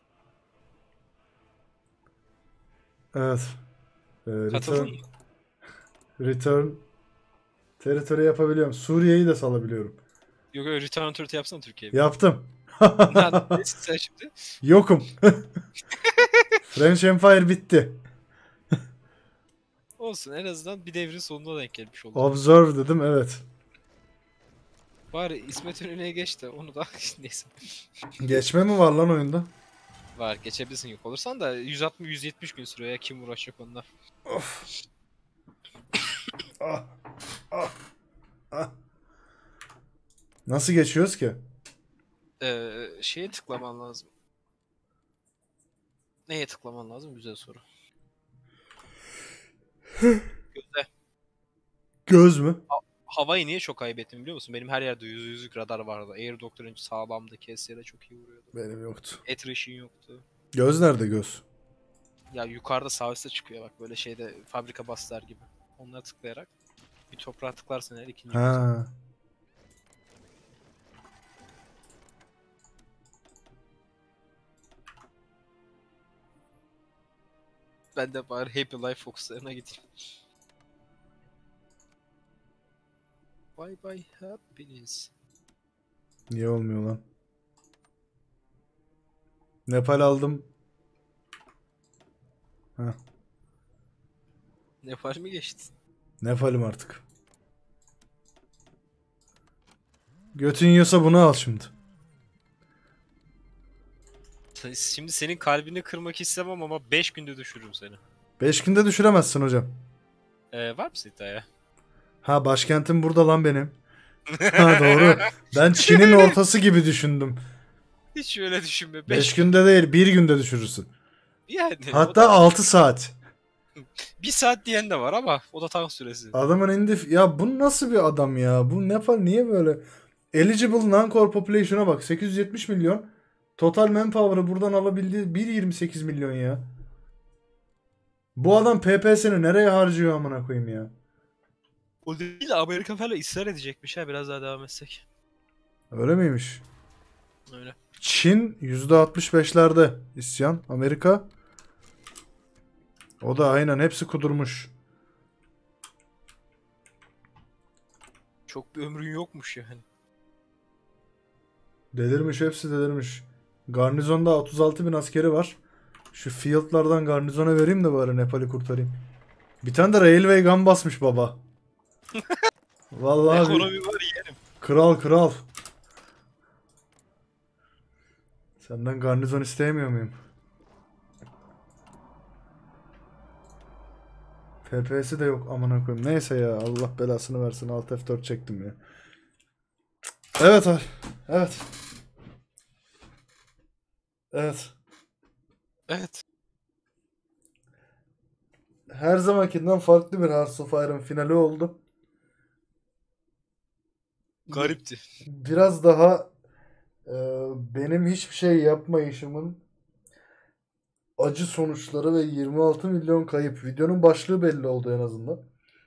Speaker 1: Evet. Ee,
Speaker 2: Katıldın
Speaker 1: return,
Speaker 2: mı?
Speaker 1: return territory yapabiliyorum. Suriye'yi de salabiliyorum.
Speaker 2: Yok öyle return turret'ı yapsana Türkiye'ye.
Speaker 1: Yaptım.
Speaker 2: Neredesin sen şimdi?
Speaker 1: Yokum. French Empire bitti.
Speaker 2: Olsun en azından bir devrin sonuna denk gelmiş oldu.
Speaker 1: Observe dedim, evet.
Speaker 2: Bari İsmet İnönü'ye geç de onu da neyse.
Speaker 1: Geçme mi var lan oyunda?
Speaker 2: Var geçebilirsin yok olursan da yüz altmış yüz yetmiş gün sürüyor ya kim uğraşacak onunla.
Speaker 1: Ah, ah, ah. Nasıl geçiyoruz ki?
Speaker 2: Ee, şeye tıklaman lazım. Neye tıklaman lazım? Güzel soru. Göze.
Speaker 1: Göz mü?
Speaker 2: Havayı niye çok kaybettim biliyor musun? Benim her yerde yüz yüzlük radar vardı. Air Doctor'ın sağlamdı. K S L'de çok iyi vuruyordu.
Speaker 1: Benim yoktu.
Speaker 2: Attrition yoktu.
Speaker 1: Göz nerede göz?
Speaker 2: Ya yukarıda sağ üstte çıkıyor bak böyle şeyde fabrika baslar gibi. Onlara tıklayarak bir toprağa tıklarsın eğer ikinci göze.
Speaker 1: Ha.
Speaker 2: Ben de bari Happy Life Fox'larına gideyim. Bye bye happiness.
Speaker 1: Niye olmuyor lan? Nepal aldım. Ha.
Speaker 2: Nepal mi geçtin?
Speaker 1: Nepal'im artık. Götün yiyorsa bunu al şimdi.
Speaker 2: Şimdi senin kalbini kırmak istemem ama beş günde düşürürüm seni.
Speaker 1: Beş günde düşüremezsin hocam.
Speaker 2: Ee, var mısın iddiaya?
Speaker 1: Ha, başkentim burada lan benim. Ha, doğru. Ben Çin'in ortası gibi düşündüm.
Speaker 2: Hiç öyle düşünme.
Speaker 1: Beş
Speaker 2: beş
Speaker 1: günde değil, bir günde düşürürsün.
Speaker 2: Yani o
Speaker 1: Hatta
Speaker 2: da-
Speaker 1: altı saat.
Speaker 2: bir saat diyen de var ama o da tank süresi.
Speaker 1: Adamın indi... Ya bu nasıl bir adam ya? Bu Nepal niye böyle? Eligible non-core population'a bak. sekiz yüz yetmiş milyon. Total manpower'ı buradan alabildiği bir virgül yirmi sekiz milyon ya. Bu adam P P S'ni nereye harcıyor amına koyayım ya?
Speaker 2: O değil de Amerika falan ısrar edecekmiş ha biraz daha devam etsek.
Speaker 1: Öyle miymiş?
Speaker 2: Öyle.
Speaker 1: Çin yüzde altmış beşlerde isyan. Amerika o da aynen hepsi kudurmuş.
Speaker 2: Çok bir ömrün yokmuş yani.
Speaker 1: Delirmiş, hepsi delirmiş. Garnizonda otuz altı bin askeri var. Şu fieldlardan garnizona vereyim de bari Nepal'i kurtarayım. Bir tane de railway gun basmış baba. Vallahi bir-
Speaker 2: Ekonomi var yerim.
Speaker 1: kral kral. Senden garnizon isteyemiyor muyum? F P S'si de yok amına koyayım. Neyse ya, Allah belasını versin. Alt F dört çektim ya. Evet abi. Evet. Evet.
Speaker 2: Evet.
Speaker 1: Her zamankinden farklı bir Hearts of Iron finali oldu.
Speaker 2: Garipti.
Speaker 1: Biraz daha e, benim hiçbir şey yapmayışımın acı sonuçları ve yirmi altı milyon kayıp. Videonun başlığı belli oldu en azından.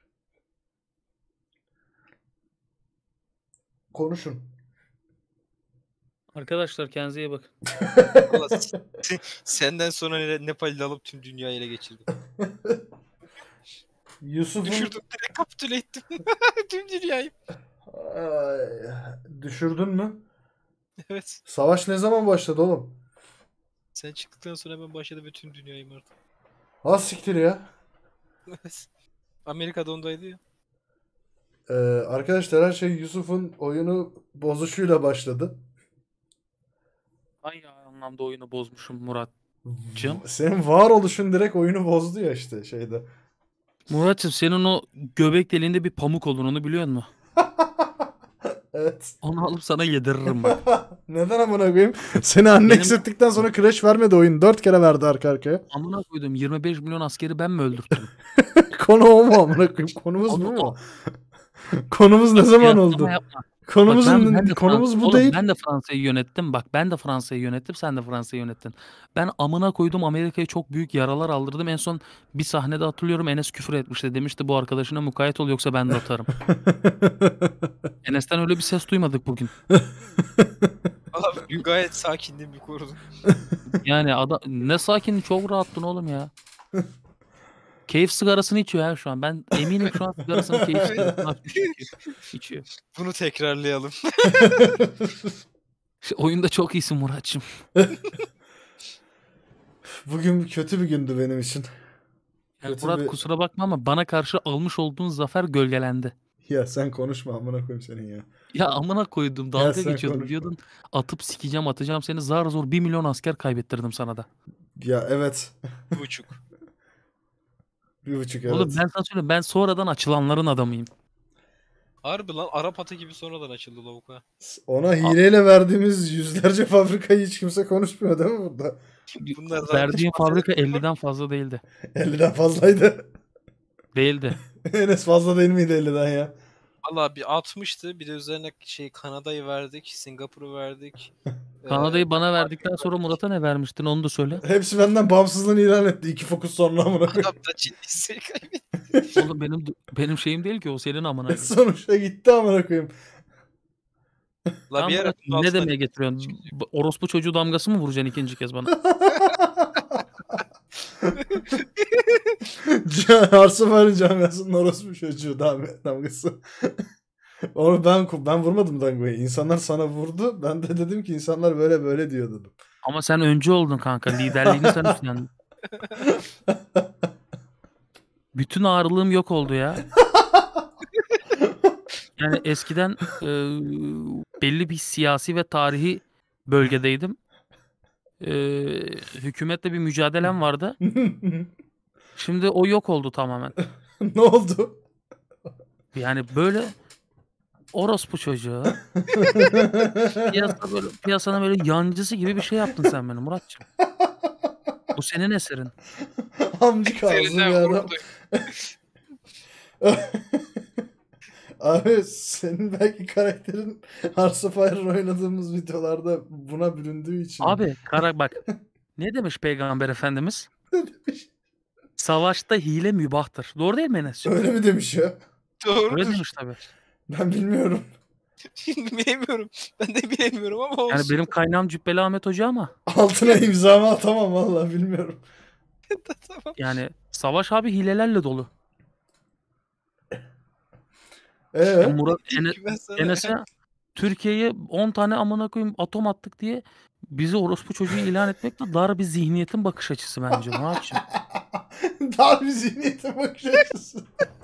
Speaker 1: Konuşun.
Speaker 3: Arkadaşlar kendinize iyi bakın.
Speaker 2: Ulan sen- Senden sonra Ne- Nepal'i de alıp tüm dünyayı ele geçirdim.
Speaker 1: Yusuf'un
Speaker 2: Düşürdüm direkt kapitüle ettim. Tüm dünyayı.
Speaker 1: Ay, düşürdün mü?
Speaker 2: Evet.
Speaker 1: Savaş ne zaman başladı oğlum?
Speaker 2: Sen çıktıktan sonra ben başladım ve tüm dünyayı mardım.
Speaker 1: Ha siktir ya.
Speaker 2: Evet. Amerika'da ondaydı ya.
Speaker 1: Ee, arkadaşlar her şey Yusuf'un oyunu bozuşuyla başladı.
Speaker 3: Hangi anlamda oyunu bozmuşum Muratcığım?
Speaker 1: Senin varoluşun direkt oyunu bozdu ya işte şeyde.
Speaker 3: Muratcığım senin o göbek deliğinde bir pamuk olur onu biliyor musun?
Speaker 1: Evet.
Speaker 3: Onu alıp sana yediririm bak.
Speaker 1: Neden amına koyayım? Seni anne
Speaker 3: Benim-
Speaker 1: eksilttikten sonra crash vermedi oyun. Dört kere verdi arka arkaya.
Speaker 3: Amına koydum yirmi beş milyon askeri ben mi öldürttüm?
Speaker 1: Konu o mu amına koyayım? Konumuz bu
Speaker 3: Konu
Speaker 1: mu?
Speaker 3: o.
Speaker 1: Konumuz ne zaman
Speaker 3: Kıyaslama
Speaker 1: oldu?
Speaker 3: yapma. Bak
Speaker 1: Konumuzun
Speaker 3: ben, ben de
Speaker 1: konumuz
Speaker 3: Frans-
Speaker 1: bu
Speaker 3: Oğlum
Speaker 1: değil.
Speaker 3: ben de Fransa'yı yönettim. Bak ben de Fransa'yı yönettim. Sen de Fransa'yı yönettin. Ben amına koydum Amerika'ya çok büyük yaralar aldırdım. En son bir sahnede hatırlıyorum Enes küfür etmişti. Demişti bu arkadaşına mukayyet ol yoksa ben de atarım. Enes'ten öyle bir ses duymadık bugün.
Speaker 2: Abi gün gayet sakinliğimi korudum.
Speaker 3: Yani adam ne sakin çok rahattın oğlum ya. Keyif sigarasını içiyor ya şu an. Ben eminim şu an sigarasını keyif sigarasını açmış içiyor. içiyor.
Speaker 2: Bunu tekrarlayalım.
Speaker 3: İşte oyunda çok iyisin Muratçım.
Speaker 1: Bugün kötü bir gündü benim için.
Speaker 3: Yani
Speaker 1: Kötü
Speaker 3: Murat
Speaker 1: bir-
Speaker 3: kusura bakma ama bana karşı almış olduğun zafer gölgelendi.
Speaker 1: Ya sen konuşma amına koyayım senin ya.
Speaker 3: Ya amına koydum dalga
Speaker 1: sen
Speaker 3: geçiyordum
Speaker 1: konuşma.
Speaker 3: diyordun atıp sikeceğim atacağım seni zar zor bir milyon asker kaybettirdim sana da.
Speaker 1: Ya evet.
Speaker 2: Bir buçuk.
Speaker 1: Bir buçuk evet.
Speaker 3: Oğlum ben sana söyleyeyim ben sonradan açılanların adamıyım.
Speaker 2: Harbi lan Arap atı gibi sonradan açıldı lavuk ha.
Speaker 1: Ona hileyle verdiğimiz yüzlerce fabrikayı hiç kimse konuşmuyor değil mi burada?
Speaker 2: Bunlar zaten
Speaker 3: Verdiğim fabrika elliden fazla değildi.
Speaker 1: elliden fazlaydı.
Speaker 3: Değildi.
Speaker 1: Enes fazla değil miydi elliden ya?
Speaker 2: Valla bir altmıştı. Bir de üzerine şey Kanada'yı verdik. Singapur'u verdik.
Speaker 3: Kanada'yı bana verdikten sonra Murat'a ne vermiştin onu da söyle.
Speaker 1: Hepsi benden bağımsızlığını ilan etti. İki fokus sonra amına koyayım.
Speaker 2: Adam da ciddi seri kaybetti.
Speaker 3: Oğlum benim benim şeyim değil ki o senin amına. koyayım.
Speaker 1: Sonuçta gitti amına koyayım.
Speaker 2: La
Speaker 3: Tamam,
Speaker 2: bir ara
Speaker 3: Murat,
Speaker 2: bunun
Speaker 3: ne
Speaker 2: altına-
Speaker 3: demeye getiriyorsun? Bu orospu çocuğu damgası mı vuracaksın ikinci kez bana?
Speaker 1: Arsafar'ın camiasının orospu çocuğu dam- damgası. Onu ben ben vurmadım damgayı. İnsanlar sana vurdu. Ben de dedim ki insanlar böyle böyle diyor dedim.
Speaker 3: Ama sen öncü oldun kanka. Liderliğini sen üstlendin. Bütün ağırlığım yok oldu ya. Yani eskiden e, belli bir siyasi ve tarihi bölgedeydim. E, hükümetle bir mücadelem vardı. Şimdi o yok oldu tamamen.
Speaker 1: Ne oldu?
Speaker 3: Yani böyle orospu çocuğu. Piyasa böyle, piyasanın böyle yancısı gibi bir şey yaptın sen beni Muratçım. Bu senin eserin.
Speaker 1: Amcık ağzı bir
Speaker 2: Üzerinden
Speaker 1: adam.
Speaker 2: vurdu.
Speaker 1: Abi senin belki karakterin Hearts of Iron oynadığımız videolarda buna büründüğü için.
Speaker 3: Abi kara bak. Ne demiş Peygamber Efendimiz? Savaşta hile mübahtır. Doğru değil mi Enes?
Speaker 1: Öyle mi demiş ya?
Speaker 2: Doğru.
Speaker 3: Öyle demiş tabii.
Speaker 1: Ben bilmiyorum.
Speaker 2: Bilemiyorum. Ben de bilemiyorum ama olsun.
Speaker 3: Yani benim kaynağım Cübbeli Ahmet Hoca ama
Speaker 1: Altına imzamı atamam vallahi bilmiyorum.
Speaker 2: Tamam.
Speaker 3: yani savaş abi hilelerle dolu.
Speaker 1: Ee,
Speaker 3: Ya Murat Ene-
Speaker 2: Ben sana-
Speaker 3: Enes'e Türkiye'ye on tane amına koyayım atom attık diye bizi orospu çocuğu ilan etmek de dar bir zihniyetin bakış açısı bence Muratçım.
Speaker 1: daha bir zihniyete bakış açısı.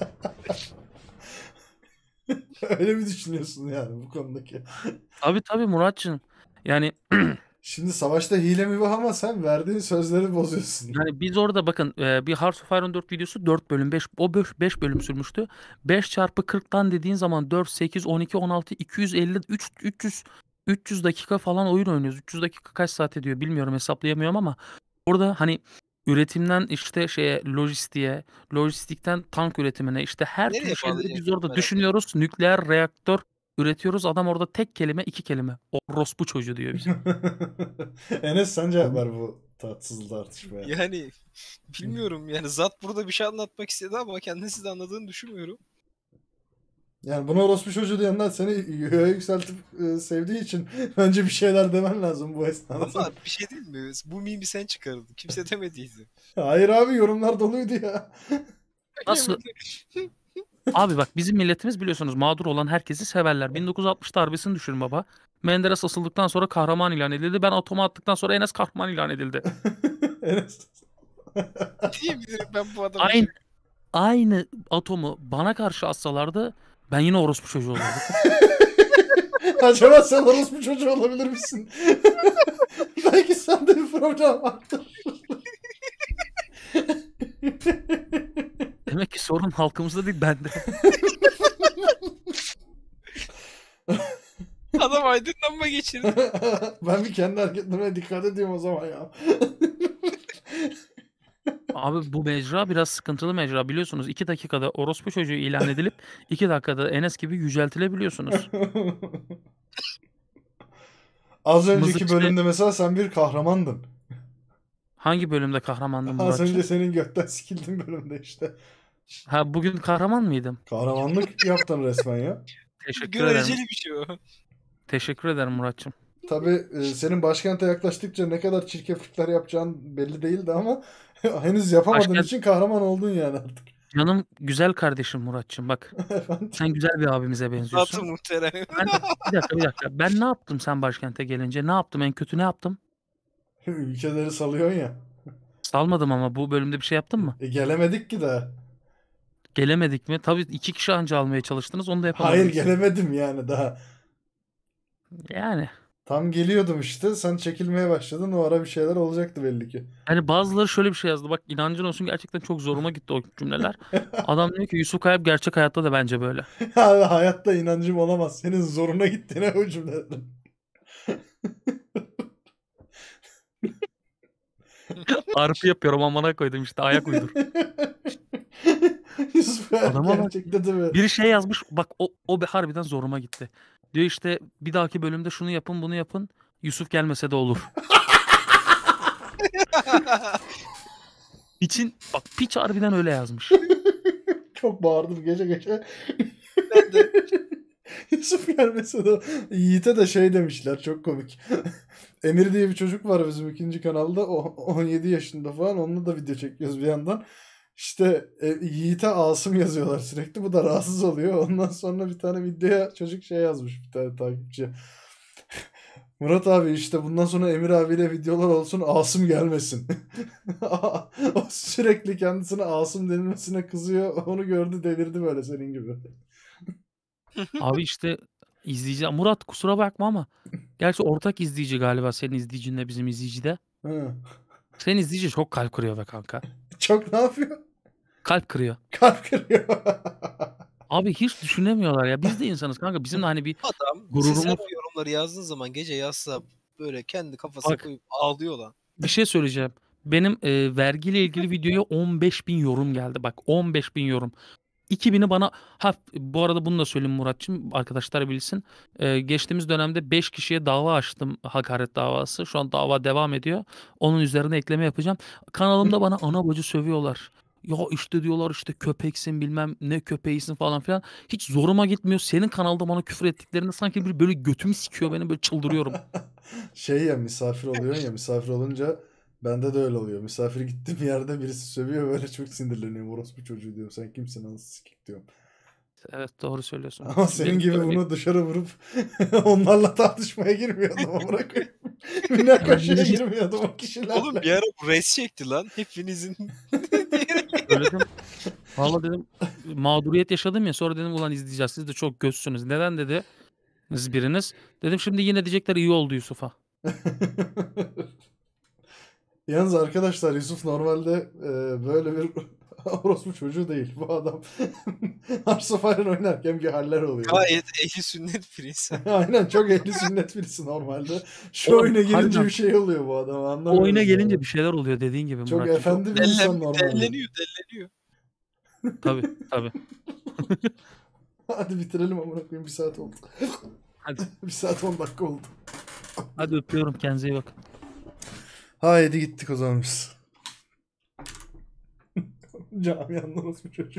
Speaker 1: Öyle mi düşünüyorsun yani bu konudaki?
Speaker 3: Tabii tabii Muratçım. Yani
Speaker 1: Şimdi savaşta hile mi var ama sen verdiğin sözleri bozuyorsun.
Speaker 3: Yani biz orada bakın e, bir Hearts of Iron dört videosu dört bölüm beş o beş bölüm sürmüştü. beş çarpı kırktan dediğin zaman dört, sekiz, on iki, on altı, iki yüz elli, üç, üç yüz üç yüz dakika falan oyun oynuyoruz. üç yüz dakika kaç saat ediyor bilmiyorum hesaplayamıyorum ama orada hani üretimden işte şeye lojistiğe, lojistikten tank üretimine işte her
Speaker 2: Nereye
Speaker 3: türlü şeyleri
Speaker 2: bağlayacak?
Speaker 3: biz orada
Speaker 2: Merak
Speaker 3: düşünüyoruz. Nükleer reaktör üretiyoruz. Adam orada tek kelime iki kelime. Orospu çocuğu diyor bize.
Speaker 1: Enes sen cevap ver bu tatsız tartışmaya.
Speaker 2: Yani bilmiyorum yani Zat burada bir şey anlatmak istedi ama kendisi de anladığını düşünmüyorum.
Speaker 1: Yani buna orospu çocuğu diyenler seni göğe yükseltip e, sevdiği için bence bir şeyler demen lazım bu esnada.
Speaker 2: Ama bir şey değil mi? Bu mimi sen çıkardın. Kimse demediydi.
Speaker 1: Hayır abi yorumlar doluydu ya.
Speaker 3: Nasıl? Abi bak bizim milletimiz biliyorsunuz mağdur olan herkesi severler. bin dokuz yüz altmış darbesini düşün baba. Menderes asıldıktan sonra kahraman ilan edildi. Ben atoma attıktan sonra Enes kahraman ilan edildi.
Speaker 1: Enes.
Speaker 2: Diyebilirim ben bu adamı.
Speaker 3: Aynı aynı atomu bana karşı atsalardı ben yine orospu çocuğu olurdum.
Speaker 1: Acaba sen orospu çocuğu olabilir misin? Belki sende bir problem vardır.
Speaker 3: Demek ki sorun halkımızda değil bende.
Speaker 2: arama geçirdi.
Speaker 1: Ben bir kendi hareketlerime dikkat ediyorum o zaman ya.
Speaker 3: Abi bu mecra biraz sıkıntılı mecra biliyorsunuz. iki dakikada orospu çocuğu ilan edilip iki dakikada Enes gibi yüceltilebiliyorsunuz.
Speaker 1: Az önceki
Speaker 3: Mızıkçı-
Speaker 1: bölümde mesela sen bir kahramandın.
Speaker 3: Hangi bölümde kahramandım
Speaker 1: Az önce
Speaker 3: Muratçım?
Speaker 1: senin gökten sikildiğin bölümde işte.
Speaker 3: Ha bugün kahraman mıydım?
Speaker 1: Kahramanlık yaptın resmen ya.
Speaker 3: Teşekkür ederim.
Speaker 2: Göreceli bir şey o.
Speaker 3: Teşekkür ederim Muratçım.
Speaker 1: Tabii e, senin başkente yaklaştıkça ne kadar çirkeflikler yapacağın belli değildi ama henüz yapamadığın
Speaker 3: Başkent-
Speaker 1: için kahraman oldun yani artık.
Speaker 3: Canım güzel kardeşim Muratçım bak.
Speaker 1: Efendim?
Speaker 3: Sen güzel bir abimize
Speaker 2: Atı
Speaker 3: benziyorsun.
Speaker 2: muhterem.
Speaker 3: Ben, bir dakika bir dakika. Ben ne yaptım sen başkente gelince? Ne yaptım? En kötü ne yaptım?
Speaker 1: Ülkeleri salıyorsun ya.
Speaker 3: Salmadım ama bu bölümde bir şey yaptın mı?
Speaker 1: E, gelemedik ki daha.
Speaker 3: Gelemedik mi? Tabii iki kişi anca almaya çalıştınız. Onu da yapamadınız.
Speaker 1: Hayır gelemedim yani daha.
Speaker 3: Yani.
Speaker 1: Tam geliyordum işte. Sen çekilmeye başladın. O ara bir şeyler olacaktı belli ki.
Speaker 3: Hani bazıları şöyle bir şey yazdı. Bak inancın olsun gerçekten çok zoruma gitti o cümleler. Adam diyor ki Yusuf Kayıp gerçek hayatta da bence böyle.
Speaker 1: Abi hayatta inancım olamaz. Senin zoruna gittiğine o cümlelerin.
Speaker 3: Arpı yapıyorum amına koydum işte ayak uydur.
Speaker 1: Yusuf Kayar
Speaker 3: Adama bak.
Speaker 1: gerçekte de mi?
Speaker 3: Biri şey yazmış bak o, o bir harbiden zoruma gitti. Diyor işte bir dahaki bölümde şunu yapın bunu yapın. Yusuf gelmese de olur. İçin bak piç harbiden öyle yazmış.
Speaker 1: Çok bağırdım gece gece.
Speaker 2: Ben de.
Speaker 1: Yusuf gelmese de Yiğit'e de şey demişler çok komik. Emir diye bir çocuk var bizim ikinci kanalda. O on yedi yaşında falan. Onunla da video çekiyoruz bir yandan. İşte e, Yiğit'e Asım yazıyorlar sürekli. Bu da rahatsız oluyor. Ondan sonra bir tane videoya çocuk şey yazmış bir tane takipçi. Murat abi işte bundan sonra Emir abiyle videolar olsun Asım gelmesin. O sürekli kendisine Asım denilmesine kızıyor. Onu gördü delirdi böyle senin gibi.
Speaker 3: Abi işte izleyici Murat kusura bakma ama gerçi ortak izleyici galiba senin izleyicinle bizim izleyici de.
Speaker 1: Hı.
Speaker 3: Senin izleyici çok kalp kırıyor be kanka.
Speaker 1: Çok ne yapıyor?
Speaker 3: Kalp kırıyor.
Speaker 1: Kalp kırıyor.
Speaker 3: Abi hiç düşünemiyorlar ya. Biz de insanız kanka. Bizim de hani bir
Speaker 5: Adam
Speaker 3: Gururumuz-
Speaker 5: siz her o yorumları yazdığın zaman gece yazsa böyle kendi kafasına
Speaker 3: Bak.
Speaker 5: koyup ağlıyor lan.
Speaker 3: bir şey söyleyeceğim. Benim e, vergiyle ilgili videoya on beş bin yorum geldi. Bak on beş bin yorum. iki bini bana ha bu arada bunu da söyleyeyim Muratçım arkadaşlar bilsin. E, geçtiğimiz dönemde beş kişiye dava açtım hakaret davası. Şu an dava devam ediyor. Onun üzerine ekleme yapacağım. Kanalımda bana ana bacı sövüyorlar. Ya işte diyorlar işte köpeksin bilmem ne köpeğisin falan filan. Hiç zoruma gitmiyor. Senin kanalda bana küfür ettiklerinde sanki bir böyle götümü sikiyor benim böyle çıldırıyorum.
Speaker 1: Şey ya misafir oluyorsun ya misafir olunca bende de öyle oluyor. Misafir gittiğim yerde birisi sövüyor böyle çok sinirleniyorum. Orospu çocuğu diyorum. Sen kimsin anasını sikik diyorum.
Speaker 3: Evet doğru söylüyorsun.
Speaker 1: Ama senin
Speaker 3: Benim
Speaker 1: gibi
Speaker 3: böyle-
Speaker 1: bunu dışarı vurup onlarla tartışmaya girmiyordum amına koyayım. Münakaşaya girmiyordum o kişilerle.
Speaker 5: Oğlum bir ara bu res çekti lan. Hepinizin
Speaker 3: Söyledim. Valla dedim mağduriyet yaşadım ya sonra dedim ulan izleyeceğiz siz de çok gözsünüz. Neden dedi siz biriniz. Dedim şimdi yine diyecekler iyi oldu Yusuf'a.
Speaker 1: Yalnız arkadaşlar Yusuf normalde e, böyle bir orospu çocuğu değil. Bu adam Hearts of Iron oynarken bir haller oluyor.
Speaker 5: gayet ehli sünnet bir insan.
Speaker 1: Aynen çok ehli sünnet birisi normalde. Şu
Speaker 3: Oğlum,
Speaker 1: oyuna gelince
Speaker 3: harbiden.
Speaker 1: bir şey oluyor bu adam
Speaker 3: O
Speaker 1: anlamıyorum.
Speaker 3: oyuna gelince bir şeyler oluyor dediğin gibi
Speaker 1: Çok
Speaker 3: Muratcığım.
Speaker 1: efendi bir insan
Speaker 5: Dellen,
Speaker 1: normalde.
Speaker 5: delleniyor delleniyor.
Speaker 3: Tabii tabii.
Speaker 1: Hadi bitirelim amına koyayım bir saat oldu.
Speaker 3: Hadi.
Speaker 1: Bir saat on dakika oldu.
Speaker 3: Hadi öpüyorum kendinize iyi bakın.
Speaker 1: Haydi gittik o zaman biz. Camianın orospu çocuğu.